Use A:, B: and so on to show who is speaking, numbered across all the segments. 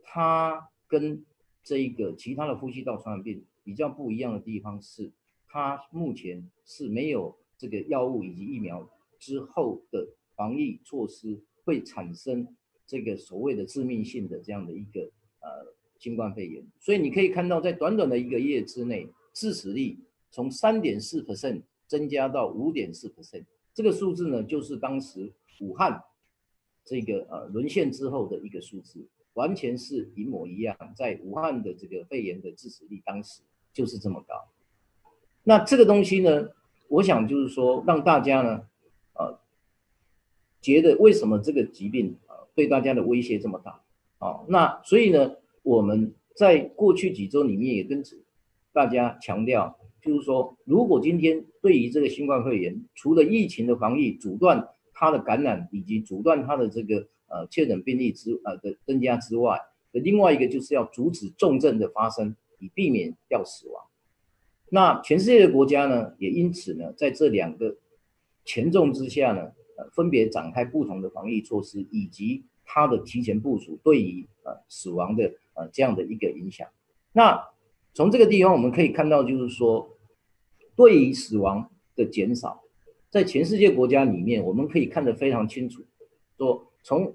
A: 它跟这个其他的呼吸道传染病比较不一样的地方是，它目前是没有这个药物以及疫苗之后的防疫措施会产生这个所谓的致命性的这样的一个新冠肺炎。所以你可以看到，在短短的1个月之内，致死率从3.4% 增加到5.4%，这个数字呢，就是当时武汉这个沦陷之后的一个数字，完全是一模一样。在武汉的这个肺炎的致死率，当时就是这么高。那这个东西呢，我想就是说，让大家呢，觉得为什么这个疾病对大家的威胁这么大那所以呢，我们在过去几周里面也跟大家强调，就是说，如果今天对于这个新冠肺炎，除了疫情的防疫阻断它的感染，以及阻断它的这个确诊病例的增加之外，另外一个就是要阻止重症的发生，以避免掉死亡。那全世界的国家呢，也因此呢，在这2个权重之下呢，分别展开不同的防疫措施，以及它的提前部署对于死亡的这样的一个影响。那从这个地方我们可以看到，就是说，对于死亡的减少，在全世界国家里面，我们可以看得非常清楚。说从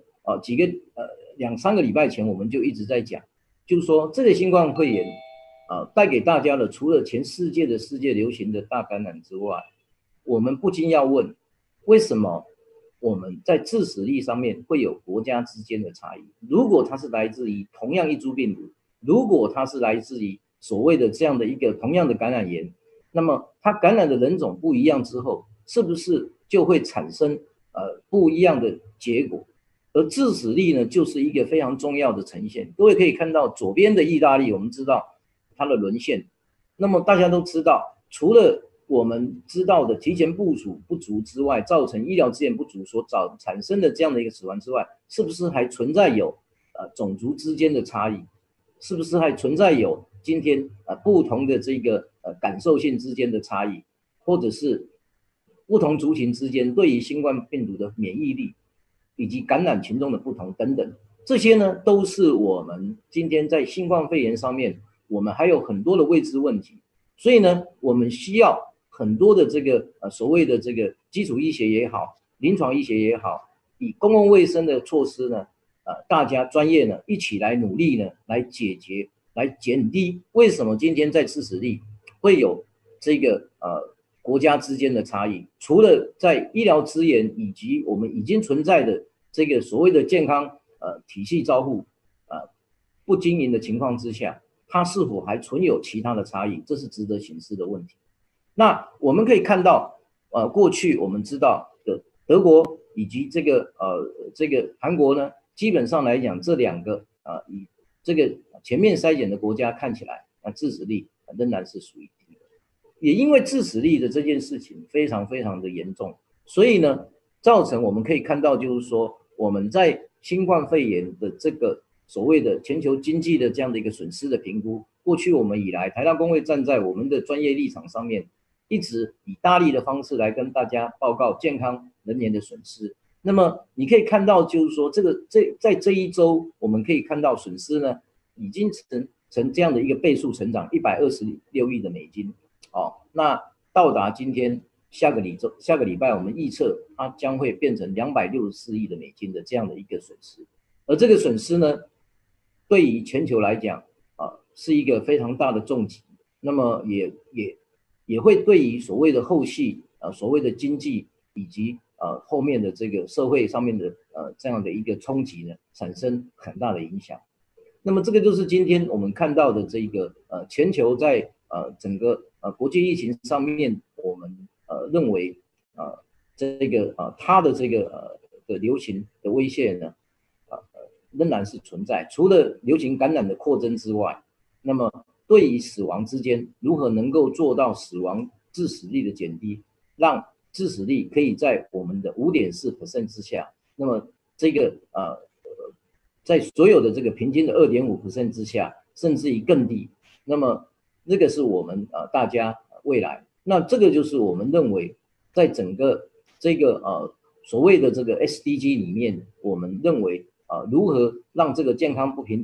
A: 2、3个礼拜前，我们就一直在讲，就是说这个新冠肺炎带给大家的，除了全世界的世界流行的大感染之外，我们不禁要问，为什么我们在致死率上面会有国家之间的差异？如果它是来自于同样一株病毒，如果它是来自于所谓的这样的一个同样的感染源，那么它感染的人种不一样之后，是不是就会产生不一样的结果？而致死率呢，就是一个非常重要的呈现。各位可以看到左边的意大利，我们知道它的沦陷，那么大家都知道，除了我们知道的提前部署不足之外，造成医疗资源不足所产生的这样的一个死亡之外，是不是还存在有种族之间的差异？是不是还存在有今天不同的这个感受性之间的差异，或者是不同族群之间对于新冠病毒的免疫力以及感染群众的不同等等，这些呢都是我们今天在新冠肺炎上面，我们还有很多的未知问题，所以呢，我们需要很多的这个所谓的这个基础医学也好，临床医学也好，以公共卫生的措施呢，大家专业呢一起来努力呢，来解决，来减低为什么今天在致死率会有这个国家之间的差异。除了在医疗资源以及我们已经存在的这个所谓的健康体系照护不经营的情况之下，它是否还存有其他的差异？这是值得省思的问题。那我们可以看到，过去我们知道的德国以及这个韩国呢，基本上来讲，这2个以这个全面筛检的国家看起来，致死率仍然是属于低的。也因为致死率的这件事情非常非常的严重，所以呢，造成我们可以看到，就是说我们在新冠肺炎的这个所谓的全球经济的这样的一个损失的评估，过去我们以来，台大公卫站在我们的专业立场上面，一直以大力的方式来跟大家报告健康人员的损失。那么你可以看到，就是说在这一周，我们可以看到损失呢，已经成这样的一个倍数成长，126亿的美金。那到达今天下个礼拜，我们预测它将会变成264亿的美金的这样的一个损失。而这个损失呢，对于全球来讲是一个非常大的重击。那么也会对于所谓的后续所谓的经济以及后面的这个社会上面的这样的一个冲击呢，产生很大的影响。那么这个就是今天我们看到的这个全球在整个国际疫情上面，我们认为这个它的这个的流行的威胁呢仍然是存在。除了流行感染的扩增之外，那么对于死亡之间如何能够做到死亡致死率的减低，让致死率可以在我们的5.4% 之下，那么这个在所有的这个平均的2.5% 之下，甚至于更低。那么这个是我们大家未来，那这个就是我们认为在整个这个所谓的这个 SDG 里面，我们认为如何让这个健康不平等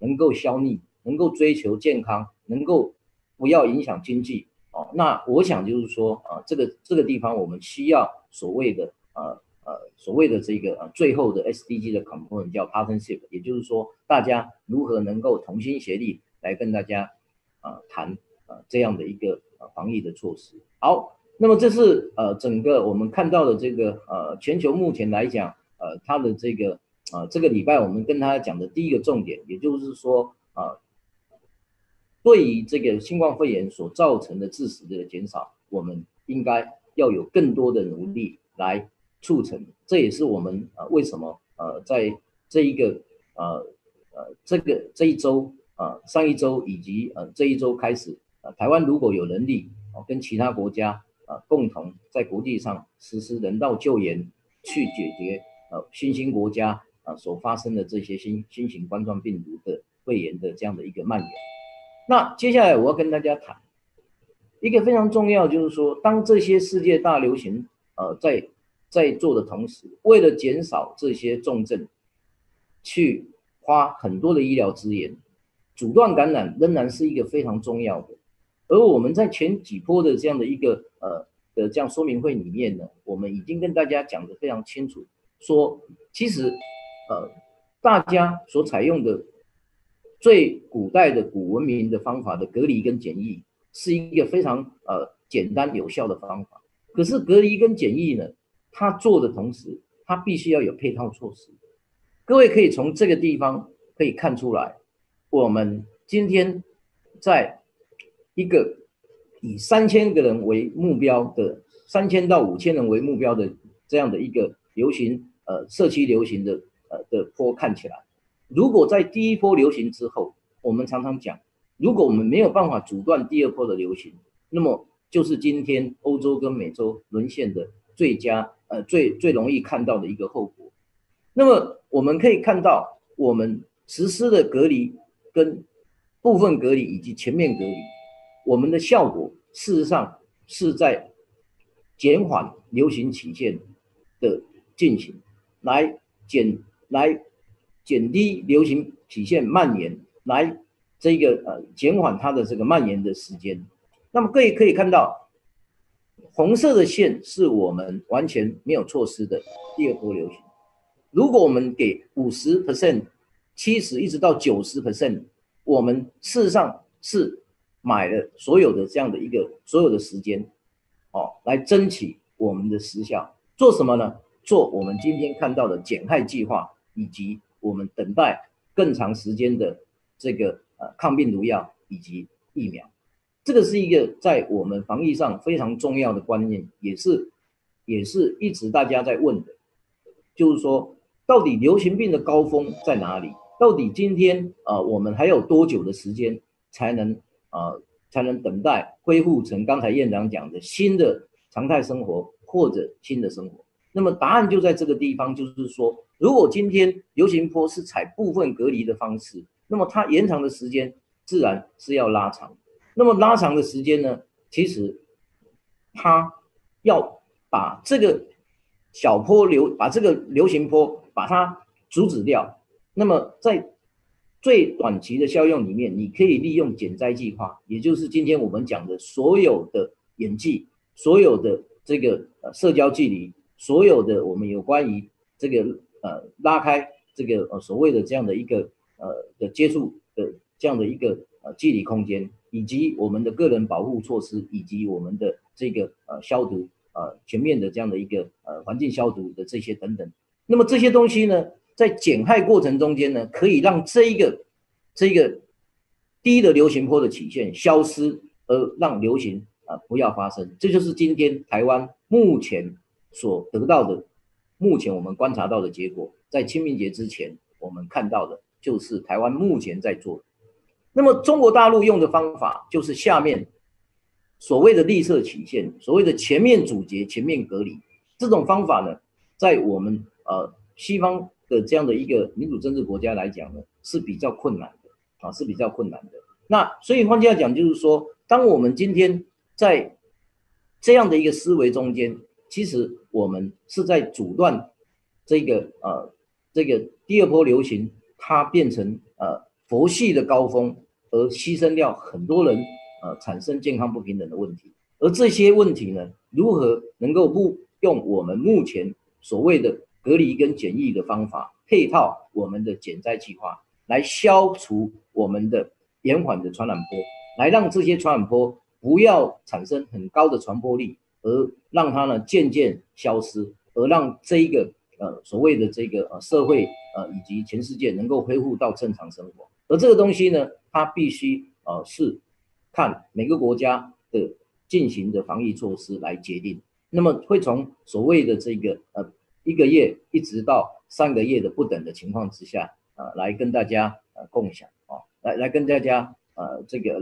A: 能够消逆，能够追求健康，能够不要影响经济哦。那我想就是说这个地方我们需要所谓的这个最后的 SDG 的 component 叫 partnership， 也就是说大家如何能够同心协力来跟大家谈这样的一个防疫的措施。好，那么这是整个我们看到的这个全球目前来讲它的这个礼拜我们跟大家讲的第一个重点，也就是说对于这个新冠肺炎所造成的致死的减少，我们应该要有更多的努力来促成。这也是我们为什么在这一个这一周上一周以及这一周开始台湾如果有能力跟其他国家共同在国际上实施人道救援，去解决新兴国家所发生的这些新型冠状病毒的肺炎的这样的一个蔓延。那接下来我要跟大家谈一个非常重要，就是说当这些世界大流行在做的同时，为了减少这些重症，去花很多的医疗资源，阻断感染仍然是一个非常重要的。而我们在前几波的这样的一个的这样说明会里面呢，我们已经跟大家讲得非常清楚，说其实大家所采用的最古代的古文明的方法的隔离跟检疫，是一个非常简单有效的方法。可是隔离跟检疫呢，它做的同时，它必须要有配套措施。各位可以从这个地方可以看出来，我们今天在一个以3000个人为目标的3000到5000人为目标的这样的一个流行社区流行的波看起来，如果在第一波流行之后，我们常常讲，如果我们没有办法阻断第二波的流行，那么就是今天欧洲跟美洲沦陷的最容易看到的一个后果。那么我们可以看到，我们实施的隔离跟部分隔离以及全面隔离，我们的效果事实上是在减缓流行期限的进行，来减低流行期限蔓延，来减缓它的这个蔓延的时间。那么各位可以看到，红色的线是我们完全没有措施的第二波流行。如果我们给50%、70%一直到90%，我们事实上是买了所有的这样的一个所有的时间来争取我们的时效。做什么呢？做我们今天看到的减害计划，以及我们等待更长时间的这个抗病毒药以及疫苗。这个是一个在我们防疫上非常重要的观念，也是一直大家在问的，就是说到底流行病的高峰在哪里？到底今天我们还有多久的时间才能等待恢复成刚才院长讲的新的常态生活或者新的生活？那么答案就在这个地方，就是说，如果今天流行波是采部分隔离的方式，那么它延长的时间自然是要拉长。那么拉长的时间呢，其实它要把这个把这个流行波把它阻止掉。那么在最短期的效用里面，你可以利用减灾计划，也就是今天我们讲的所有的演技，所有的这个社交距离，所有的我们有关于这个拉开这个所谓的这样的一个的接触的这样的一个距离空间，以及我们的个人保护措施，以及我们的这个消毒全面的这样的一个环境消毒的这些等等。那么这些东西呢，在减害过程中间呢，可以让这一个低的流行波的曲线消失，而让流行不要发生。这就是今天台湾目前所得到的，目前我们观察到的结果。在清明节之前，我们看到的就是台湾目前在做的。那么中国大陆用的方法就是下面所谓的绿色曲线，所谓的全面阻截、全面隔离。这种方法呢，在我们西方的这样的一个民主政治国家来讲呢，是比较困难的是比较困难的。那所以换句话讲，就是说，当我们今天在这样的一个思维中间，其实我们是在阻断这个第二波流行它变成佛系的高峰，而牺牲掉很多人产生健康不平等的问题。而这些问题呢，如何能够用我们目前所谓的隔离跟检疫的方法，配套我们的减灾计划，来消除我们的延缓的传染波，来让这些传染波不要产生很高的传播力，而让它呢渐渐消失，而让这一个所谓的这个社会以及全世界能够恢复到正常生活。而这个东西呢，它必须是看每个国家的进行的防疫措施来决定。那么会从所谓的这个1个月一直到3个月的不等的情况之下，来跟大家共享来跟大家这个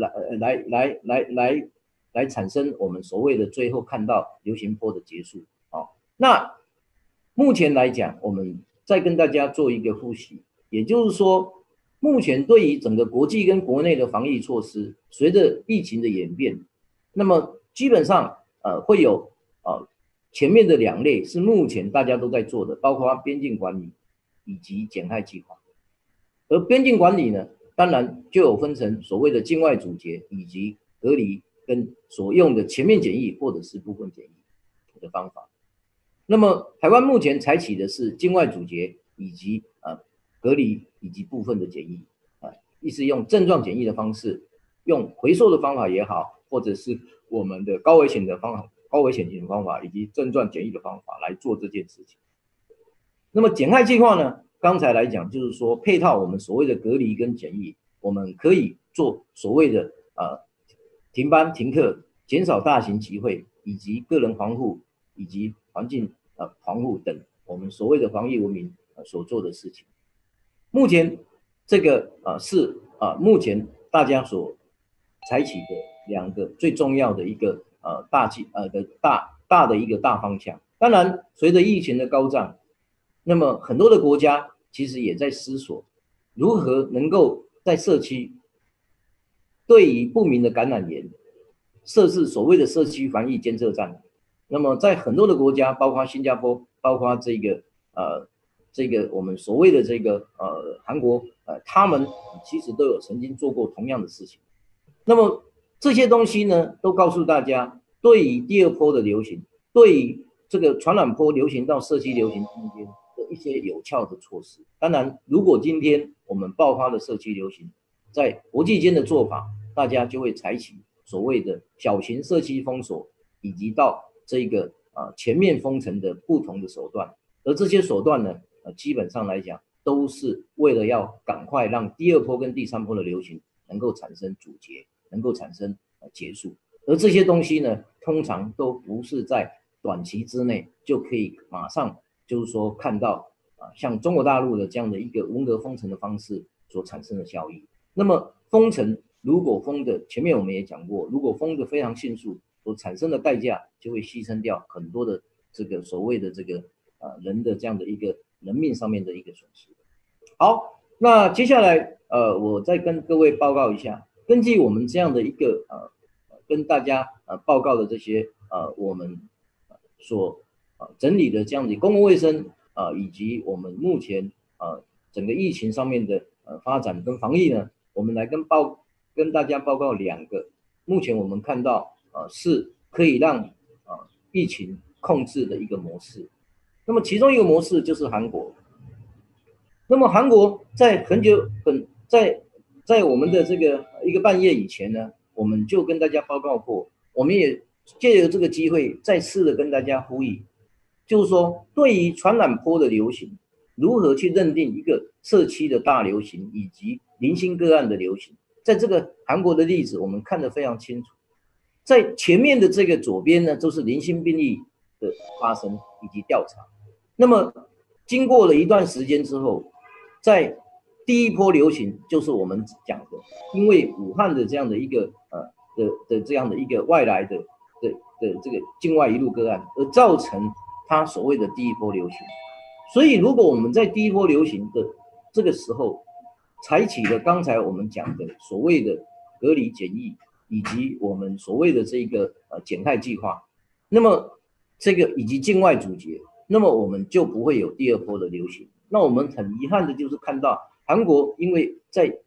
A: 来产生我们所谓的最后看到流行波的结束。那目前来讲，我们再跟大家做一个复习，也就是说，目前对于整个国际跟国内的防疫措施，随着疫情的演变，那么基本上会有前面的2类是目前大家都在做的，包括边境管理以及减害计划。而边境管理呢，当然就有分成所谓的境外阻截以及隔离跟所用的全面检疫或者是部分检疫的方法。那么台湾目前采取的是境外阻截以及隔离以及部分的检疫，意思用症状检疫的方式，用回溯的方法也好，或者是我们的高危险型的方法以及症状检疫的方法来做这件事情。那么减害计划呢，刚才来讲就是说配套我们所谓的隔离跟检疫，我们可以做所谓的停班停课，减少大型集会以及个人防护以及环境防护等我们所谓的防疫文明所做的事情。目前这个是目前大家所采取的2个最重要的一个大的一个大方向。当然随着疫情的高涨，那么很多的国家其实也在思索如何能够在社区对于不明的感染源设置所谓的社区防疫监测站。那么在很多的国家，包括新加坡，包括这个我们所谓的这个韩国，他们其实都有曾经做过同样的事情。那么这些东西呢，都告诉大家，对于第2波的流行，对于这个传染波流行到社区流行中间的一些有效的措施。当然，如果今天我们爆发的社区流行，在国际间的做法，大家就会采取所谓的小型社区封锁，以及到这个全面封城的不同的手段。而这些手段呢，基本上来讲，都是为了要赶快让第2波跟第3波的流行能够产生阻截，能够产生结束。而这些东西呢，通常都不是在短期之内就可以马上就是说看到像中国大陆的这样的一个文革封城的方式所产生的效益。那么封城如果封的，前面我们也讲过，如果封的非常迅速，所产生的代价就会牺牲掉很多的这个所谓的这个人的这样的一个人命上面的一个损失。好，那接下来我再跟各位报告一下，根据我们这样的一个跟大家报告的这些我们所整理的这样的公共卫生以及我们目前整个疫情上面的发展跟防疫呢，我们来跟大家报告2个目前我们看到是可以让疫情控制的一个模式。那么其中一个模式就是韩国。那么韩国在在我们的这个1个半月以前呢，我们就跟大家报告过，我们也借由这个机会再次的跟大家呼吁，就是说对于传染波的流行，如何去认定一个社区的大流行以及零星个案的流行，在这个韩国的例子我们看得非常清楚。在前面的这个左边呢，都是零星病例的发生以及调查。那么经过了一段时间之后，在第1波流行，就是我们讲的，因为武汉的这样的一个这样的一个外来的这个境外一路个案，而造成它所谓的第1波流行。所以如果我们在第1波流行的这个时候，采取了刚才我们讲的所谓的隔离检疫，以及我们所谓的这个减害计划，那么这个以及境外阻截，那么我们就不会有第2波的流行。那我们很遗憾的就是看到韩国因为在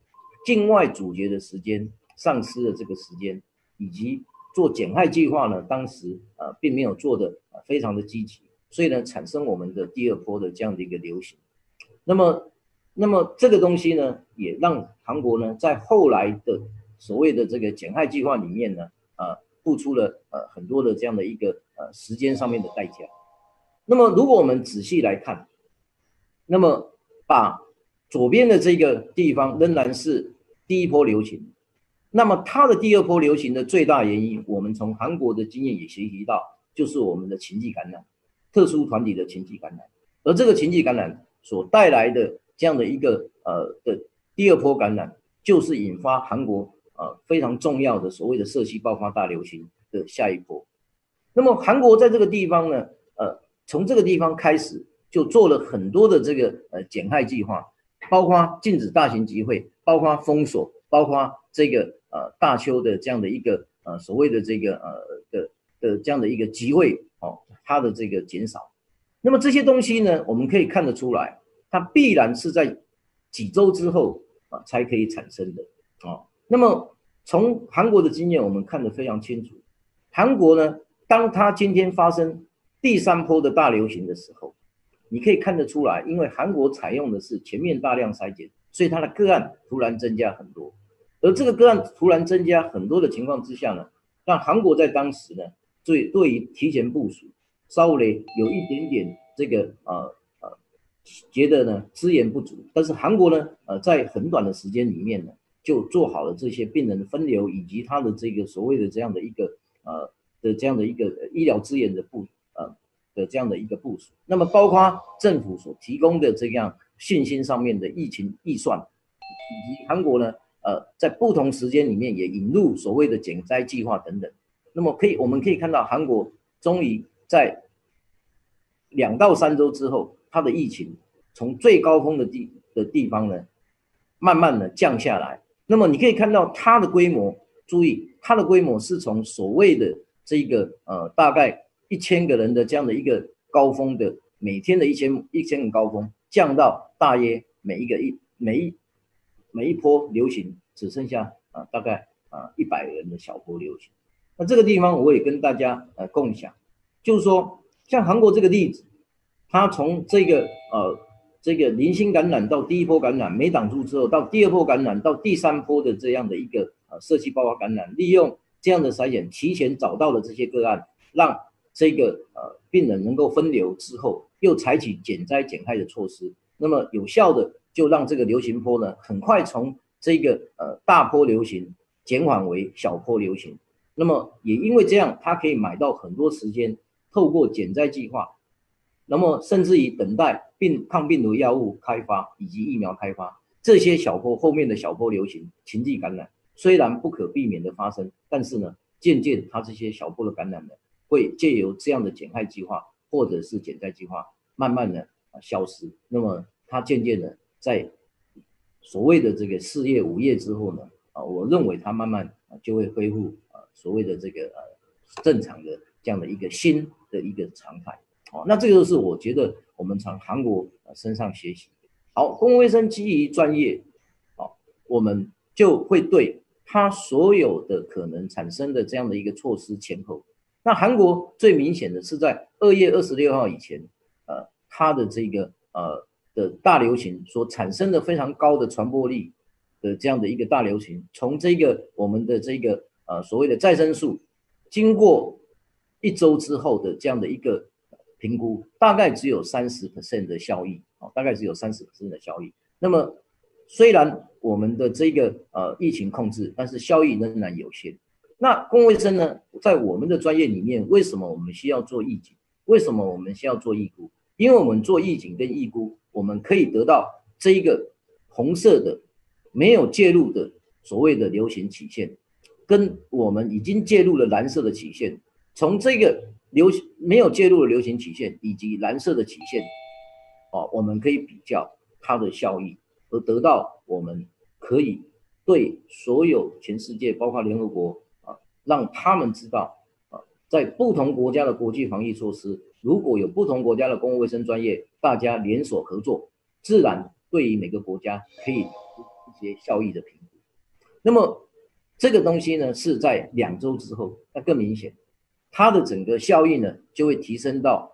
A: 境外阻绝的时间丧失了这个时间，以及做减害计划呢，当时并没有做的非常的积极，所以呢产生我们的第二波的这样的一个流行。那么这个东西呢，也让韩国呢在后来的所谓的这个减害计划里面呢，付出了很多的这样的一个时间上面的代价。那么如果我们仔细来看，那么把左边的这个地方仍然是第一波流行，那么它的第二波流行的最大原因，我们从韩国的经验也学习到，就是我们的情境感染，特殊团体的情境感染，而这个情境感染所带来的这样的一个的第二波感染，就是引发韩国非常重要的所谓的社区爆发大流行的下一波。那么韩国在这个地方呢，从这个地方开始就做了很多的这个减害计划，包括禁止大型集会，包括封锁，包括这个大邱的这样的一个所谓的这个的这样的一个集会它的这个减少。那么这些东西呢，我们可以看得出来，它必然是在几周之后才可以产生的那么从韩国的经验，我们看得非常清楚，韩国呢，当它今天发生第三波的大流行的时候，你可以看得出来，因为韩国采用的是全面大量筛检，所以它的个案突然增加很多。而这个个案突然增加很多的情况之下呢，让韩国在当时呢，对于提前部署，稍微有一点点这个觉得呢资源不足，但是韩国呢在很短的时间里面呢，就做好了这些病人的分流以及它的这个所谓的这样的一个这样的一个医疗资源的这样的一个部署。那么包括政府所提供的这样信心上面的疫情预算，以及韩国呢在不同时间里面也引入所谓的减灾计划等等。那么我们可以看到韩国终于在2到3周之后，它的疫情从最高峰的地方呢，慢慢的降下来。那么你可以看到它的规模，注意它的规模是从所谓的这个大概1000个人的这样的一个高峰的每天的1000个高峰，降到大约每一波流行只剩下大概100人的小波流行。那这个地方我也跟大家共享，就是说像韩国这个例子，它从这个零星感染到第一波感染没挡住之后，到第二波感染，到第三波的这样的一个社区爆发感染，利用这样的筛检提前找到了这些个案，让这个病人能够分流之后，又采取减灾减害的措施，那么有效的就让这个流行波呢很快从这个大波流行减缓为小波流行。那么也因为这样，它可以买到很多时间，透过减灾计划，那么甚至于等待抗病毒药物开发以及疫苗开发，这些小波后面的小波流行情境感染虽然不可避免的发生，但是呢，渐渐它这些小波的感染呢，会借由这样的减害计划或者是减灾计划，慢慢的消失。那么它渐渐的在所谓的这个4月5月之后呢，我认为它慢慢就会恢复所谓的这个正常的这样的一个新的一个常态。那这个就是我觉得我们从韩国身上学习。好，公共卫生基于专业，我们就会对它所有的可能产生的这样的一个措施前后。那韩国最明显的是在2月26号以前，它的这个的大流行所产生的非常高的传播力的这样的一个大流行，从这个我们的这个所谓的再生数，经过1周之后的这样的一个评估，大概只有30% 的效益，大概只有30% 的效益。那么虽然我们的这个疫情控制，但是效益仍然有限。那公共卫生呢，在我们的专业里面，为什么我们需要做预警？为什么我们需要做预估？因为我们做预警跟预估，我们可以得到这一个红色的没有介入的所谓的流行曲线，跟我们已经介入了蓝色的曲线，从这个没有介入的流行曲线以及蓝色的曲线，我们可以比较它的效益，而得到我们可以对所有全世界，包括联合国让他们知道在不同国家的国际防疫措施，如果有不同国家的公共卫生专业，大家联手合作，自然对于每个国家可以一些效益的评估。 那么这个东西呢是在2周之后，那更明显，它的整个效益呢就会提升到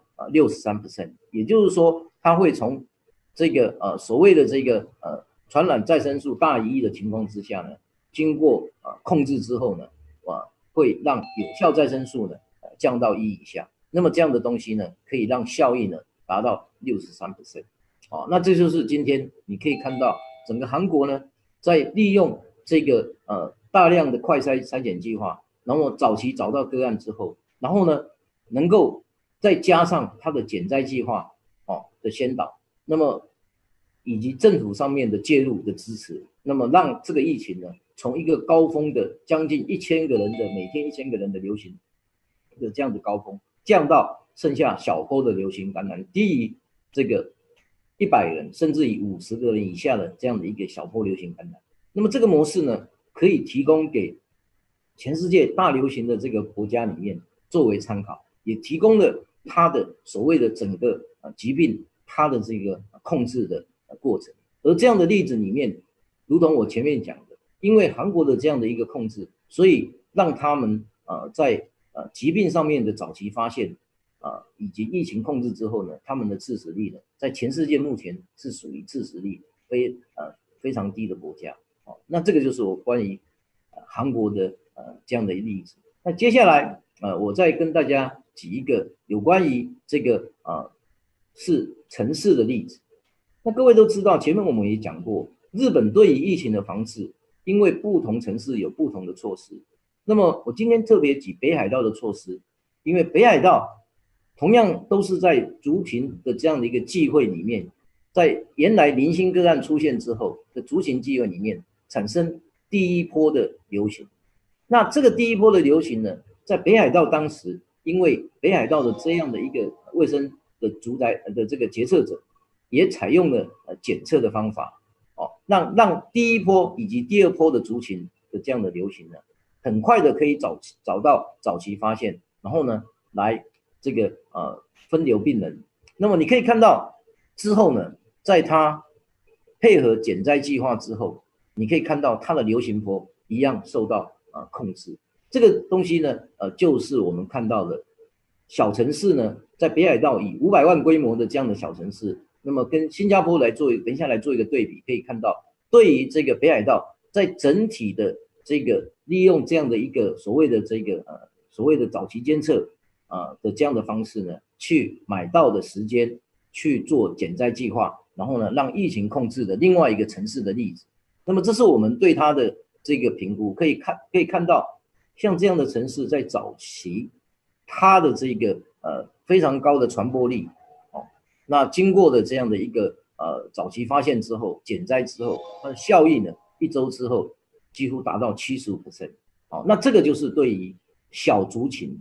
A: 63%，也就是说它会从这个所谓的这个传染再生数大于1的情况之下呢，经过控制之后呢，会让有效再生数呢降到1以下。那么这样的东西呢，可以让效益呢达到63%。那这就是今天你可以看到整个韩国呢，在利用这个大量的快筛检计划，然后早期找到个案之后，然后呢能够再加上它的减灾计划的先导，那么以及政府上面的介入的支持，那么让这个疫情呢从一个高峰的将近1000个人的每天1000个人的流行的这样的高峰，降到剩下小波的流行感染，低于这个100人甚至于50个人以下的这样的一个小波流行感染。那么这个模式呢，可以提供给全世界大流行的这个国家里面作为参考，也提供了它的所谓的整个疾病它的这个控制的过程。而这样的例子里面，如同我前面讲的，因为韩国的这样的一个控制，所以让他们在疾病上面的早期发现以及疫情控制之后呢，他们的致死率呢，在全世界目前是属于致死率非常低的国家。那这个就是我关于韩国的这样的例子。那接下来我再跟大家举一个有关于这个是城市的例子。那各位都知道，前面我们也讲过，日本对于疫情的防治，因为不同城市有不同的措施。那么我今天特别举北海道的措施，因为北海道同样都是在族群的这样的一个忌讳里面，在原来零星个案出现之后的族群忌讳里面产生第一波的流行。那这个第一波的流行呢，在北海道当时，因为北海道的这样的一个卫生的主宰的这个决策者，也采用了检测的方法，让第一波以及第二波的族群的这样的流行呢，很快的可以找到早期发现，然后呢来这个分流病人。那么你可以看到之后呢，在它配合减灾计划之后，你可以看到它的流行波一样受到控制。这个东西呢，就是我们看到的小城市呢，在北海道以500万规模的这样的小城市，那么跟新加坡等一下来做一个对比，可以看到对于这个北海道在整体的这个利用这样的一个所谓的早期监测的这样的方式呢，去买到的时间去做减灾计划，然后呢让疫情控制的另外一个城市的例子。那么这是我们对它的这个评估，可以看到像这样的城市在早期它的这个非常高的传播力，那经过的这样的一个早期发现之后，减灾之后，它的效益呢1周之后几乎达到75%。那这个就是对于小族群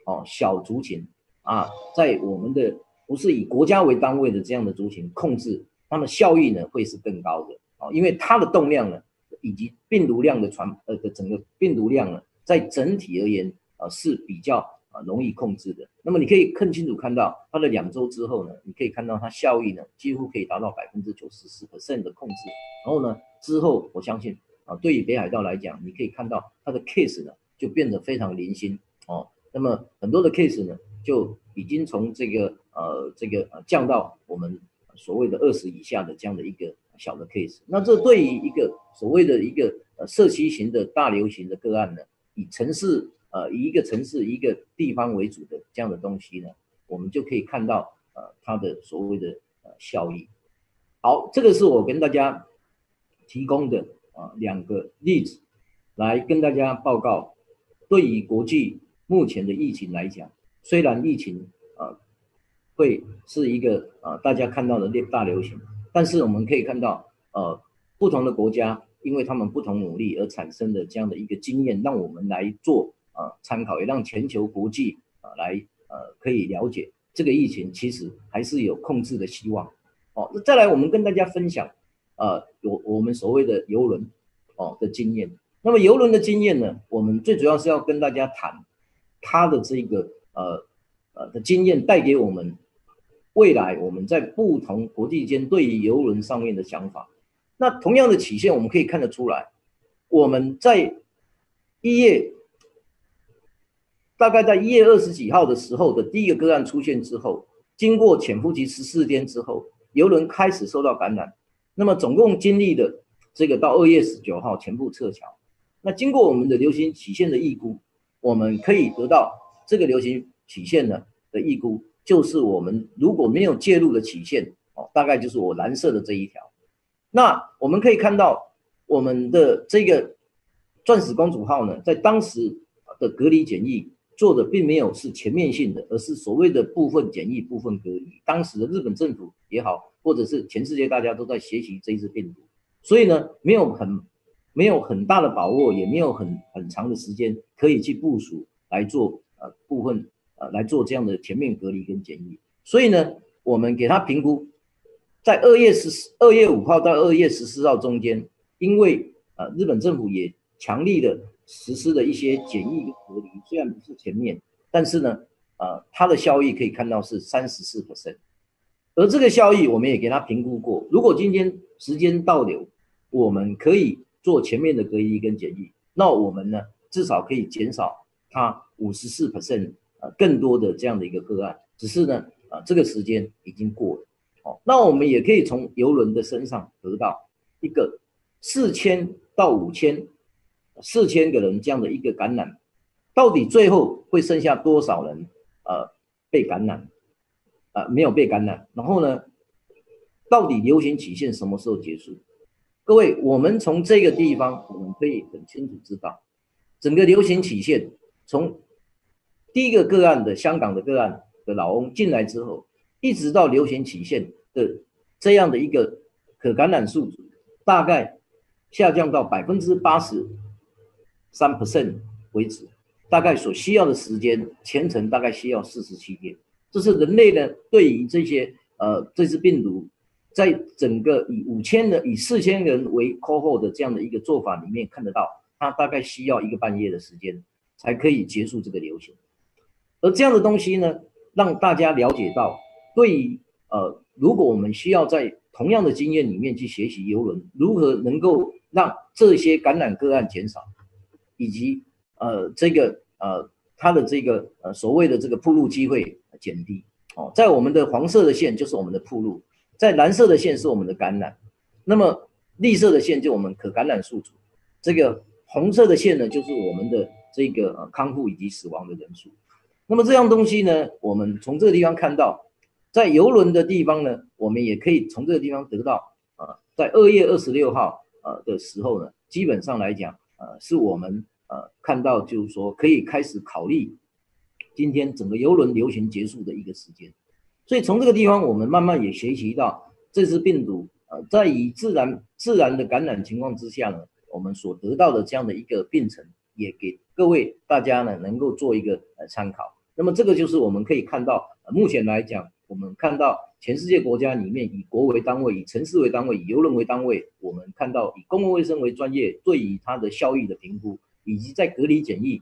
A: 在我们的不是以国家为单位的这样的族群控制，它的效益呢会是更高的。因为它的动量呢以及病毒量的整个病毒量呢，在整体而言是比较容易控制的。那么你可以更清楚看到它的2周之后呢，你可以看到它效益呢几乎可以达到94% 的控制。然后呢之后我相信对于北海道来讲，你可以看到它的 case 呢就变得非常零星那么很多的 case 呢就已经从这个降到我们所谓的20以下的这样的一个小的 case。那这对于一个所谓的一个社区型的大流行的个案呢，以一个城市一个地方为主的这样的东西呢，我们就可以看到它的所谓的效益。好，这个是我跟大家提供的2个例子，来跟大家报告。对于国际目前的疫情来讲，虽然疫情会是一个大家看到的大流行，但是我们可以看到不同的国家因为他们不同努力而产生的这样的一个经验，让我们来做参考，也让全球国际来可以了解这个疫情其实还是有控制的希望。再来我们跟大家分享有我们所谓的邮轮的经验。那么邮轮的经验呢，我们最主要是要跟大家谈它的这个的经验带给我们未来我们在不同国际间对于邮轮上面的想法。那同样的曲线我们可以看得出来， 我们在1月大概在1月20几号的时候的第一个个案出现之后，经过潜伏期14天之后，邮轮开始受到感染。那么总共经历的这个到2月19号全部撤侨。那经过我们的流行曲线的预估，我们可以得到这个流行曲线的预估，就是我们如果没有介入的曲线，大概就是我蓝色的这一条。那我们可以看到我们的这个钻石公主号呢，在当时的隔离检疫做的并没有是全面性的，而是所谓的部分检疫、部分隔离。当时的日本政府也好，或者是全世界大家都在学习这一支病毒，所以呢，没有很大的把握，也没有很长的时间可以去部署来做部分来做这样的全面隔离跟检疫。所以呢，我们给他评估，在2月5号到2月14号中间，因为日本政府也强力的实施了一些检疫跟隔离，虽然不是全面，但是呢，它的效益可以看到是34%，而这个效益我们也给他评估过，如果今天时间倒流，我们可以做全面的隔离跟检疫，那我们呢至少可以减少它54%更多的这样的一个个案，只是呢这个时间已经过了。那我们也可以从邮轮的身上得到一个4000到5000个人这样的一个感染，到底最后会剩下多少人被感染没有被感染，然后呢到底流行曲线什么时候结束？各位，我们从这个地方我们可以很清楚知道，整个流行曲线从第一个个案的香港的个案的老翁进来之后，一直到流行曲线的这样的一个可感染数大概下降到83% 为止，大概所需要的时间全程大概需要47天。这是人类呢对于这些这支病毒在整个以4000人为 cohort 的这样的一个做法里面看得到，它大概需要1个半月的时间才可以结束这个流行。而这样的东西呢，让大家了解到，对于如果我们需要在同样的经验里面去学习邮轮如何能够让这些感染个案减少，以及它的这个所谓的这个暴露机会减低。在我们的黄色的线就是我们的暴露，在蓝色的线是我们的感染，那么绿色的线就我们可感染宿主，这个红色的线呢就是我们的这个康复以及死亡的人数。那么这样东西呢，我们从这个地方看到，在邮轮的地方呢，我们也可以从这个地方得到在2月26号的时候呢，基本上来讲是我们看到就是说可以开始考虑今天整个邮轮流行结束的一个时间。所以从这个地方我们慢慢也学习到这支病毒在以自然的感染情况之下呢，我们所得到的这样的一个病程，也给各位大家呢能够做一个参考。那么这个就是我们可以看到目前来讲，我们看到全世界国家里面以国为单位，以城市为单位，以邮轮为单位，我们看到以公共卫生为专业，对于它的效益的评估，以及在隔离检疫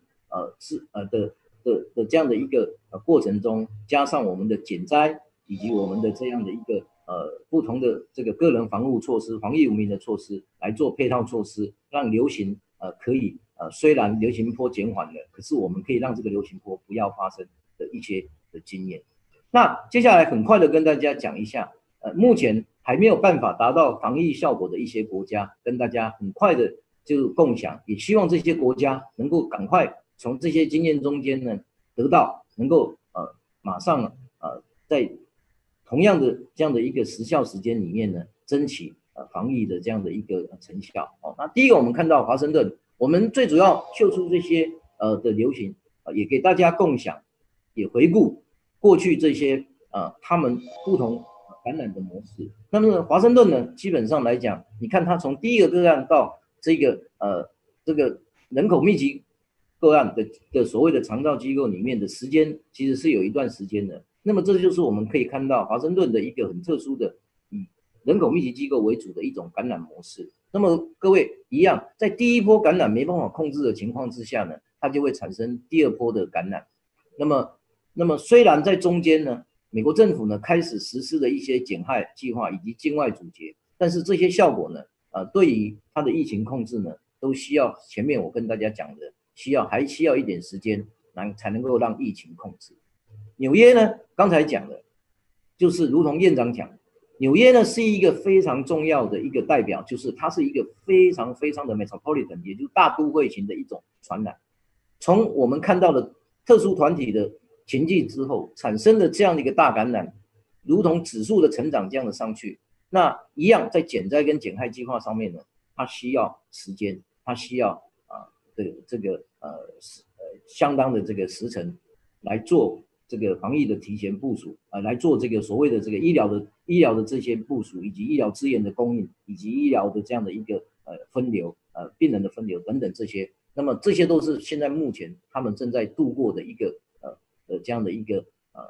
A: 的这样的一个过程中，加上我们的减灾以及我们的这样的一个不同的这个个人防护措施、防疫无名的措施来做配套措施，让流行可以虽然流行波减缓了，可是我们可以让这个流行波不要发生的一些的经验。那接下来很快的跟大家讲一下目前还没有办法达到防疫效果的一些国家，跟大家很快的就共享，也希望这些国家能够赶快从这些经验中间呢得到能够马上在同样的这样的一个时效时间里面呢争取防疫的这样的一个成效。那第一个我们看到华盛顿，我们最主要秀出这些的流行也给大家共享，也回顾过去这些他们不同感染的模式。那么华盛顿呢，基本上来讲，你看它从第一个个案到这个人口密集个案的所谓的长照机构里面的时间，其实是有一段时间的。那么这就是我们可以看到华盛顿的一个很特殊的以人口密集机构为主的一种感染模式。那么各位一样，在第一波感染没办法控制的情况之下呢，它就会产生第二波的感染。那么虽然在中间呢，美国政府呢开始实施了一些减害计划以及境外阻截，但是这些效果呢，对于它的疫情控制呢， 都需要前面我跟大家讲的，还需要一点时间才能够让疫情控制。纽约呢，刚才讲的，就是如同院长讲，纽约呢是一个非常重要的一个代表，就是它是一个非常非常的 metropolitan， 也就是大都会型的一种传染。从我们看到的特殊团体的情境之后产生的这样的一个大感染，如同指数的成长这样的上去，那一样在减灾跟减害计划上面呢，它需要时间，它需要相当的这个时程来做这个防疫的提前部署，来做这个所谓的这个医疗的这些部署，以及医疗资源的供应，以及医疗的这样的一个分流，病人的分流等等这些，那么这些都是现在目前他们正在度过的一个这样的一个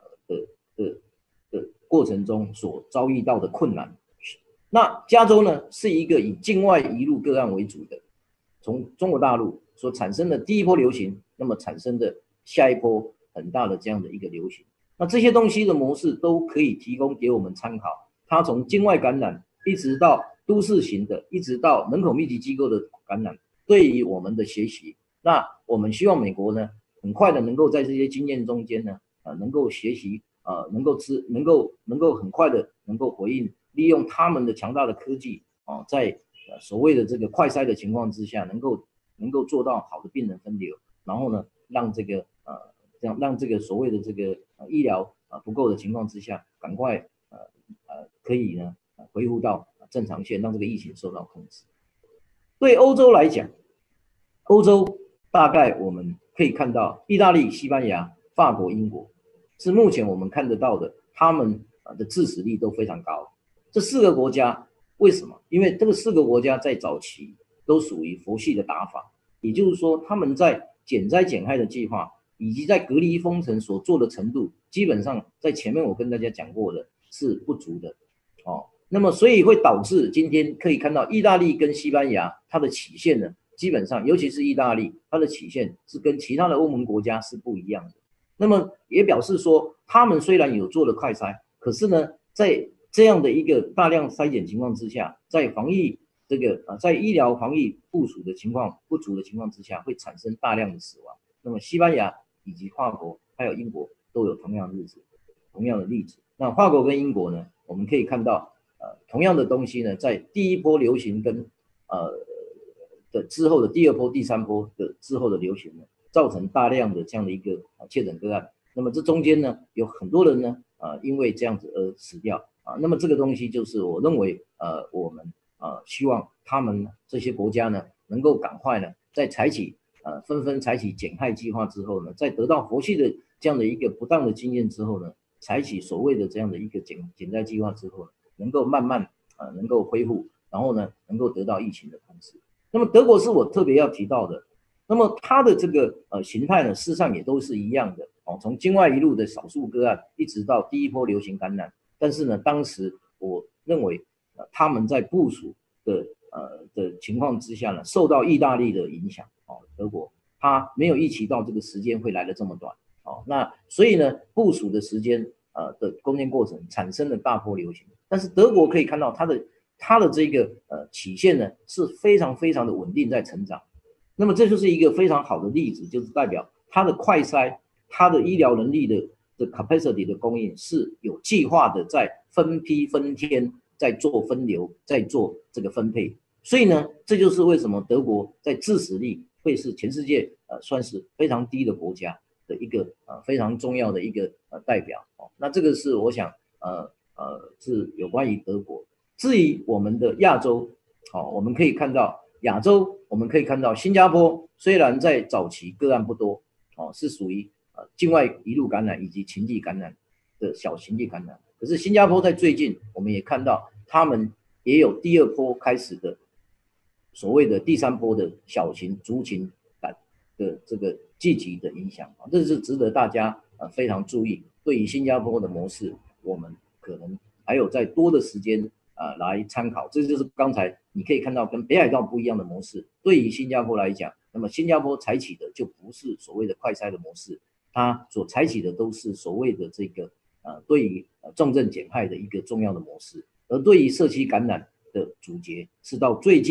A: 的过程中所遭遇到的困难。那加州呢是一个以境外移入个案为主的，从中国大陆所产生的第一波流行，那么产生的下一波很大的这样的一个流行，那这些东西的模式都可以提供给我们参考。它从境外感染一直到都市型的，一直到人口密集机构的感染，对于我们的学习，那我们希望美国呢很快的能够在这些经验中间呢能够学习能够很快的能够回应，利用他们的强大的科技在所谓的这个快筛的情况之下，能够做到好的病人分流，然后呢让这个让这个所谓的这个医疗不够的情况之下，赶快可以呢恢复到正常线，让这个疫情受到控制。对欧洲来讲，欧洲大概我们可以看到，意大利、西班牙、法国、英国是目前我们看得到的，他们的致死率都非常高。这4个国家为什么？因为这个4个国家在早期都属于佛系的打法，也就是说他们在减灾减害的计划以及在隔离封城所做的程度，基本上在前面我跟大家讲过的是不足的那么所以会导致今天可以看到意大利跟西班牙它的曲线呢，基本上尤其是意大利，它的曲线是跟其他的欧盟国家是不一样的。那么也表示说，他们虽然有做了快筛，可是呢，在这样的一个大量筛检情况之下，在防疫在医疗防疫部署的情况不足的情况之下，会产生大量的死亡。那么西班牙以及法国还有英国都有同样的例子。那法国跟英国呢，我们可以看到同样的东西呢，在第一波流行跟的之后的第2波、第3波的之后的流行呢，造成大量的这样的一个确诊个案。那么这中间呢，有很多人呢因为这样子而死掉那么这个东西就是我认为我们希望他们这些国家呢，能够赶快呢，在纷纷采取减害计划之后呢，在得到佛系的这样的一个不当的经验之后呢，采取所谓的这样的一个减灾计划之后，能够慢慢能够恢复，然后呢能够得到疫情的控制。那么德国是我特别要提到的，那么它的这个形态呢，事实上也都是一样的从境外一路的少数个案，一直到第一波流行感染。但是呢，当时我认为他们在部署的情况之下呢，受到意大利的影响德国他没有预期到这个时间会来得这么短那所以呢，部署的时间的中间过程产生了大波流行。但是德国可以看到它的这个曲线呢是非常非常的稳定在成长。那么这就是一个非常好的例子，就是代表它的快筛、它的医疗能力的 capacity 的供应是有计划的在分批分天在做分流，在做这个分配。所以呢，这就是为什么德国在致死率会是全世界算是非常低的国家的一个非常重要的一个代表那这个是我想是有关于德国。至于我们的亚洲我们可以看到亚洲，我们可以看到新加坡虽然在早期个案不多是属于境外一路感染以及情境感染的小型地感染，可是新加坡在最近我们也看到他们也有第2波开始的所谓的第3波的小型族群感的这个积极的影响这是值得大家非常注意。对于新加坡的模式，我们可能还有再多的时间来参考。这就是刚才你可以看到跟北海道不一样的模式。对于新加坡来讲，那么新加坡采取的就不是所谓的快筛的模式，它所采取的都是所谓的这个对于重症减害的一个重要的模式。而对于社区感染的阻截是到最近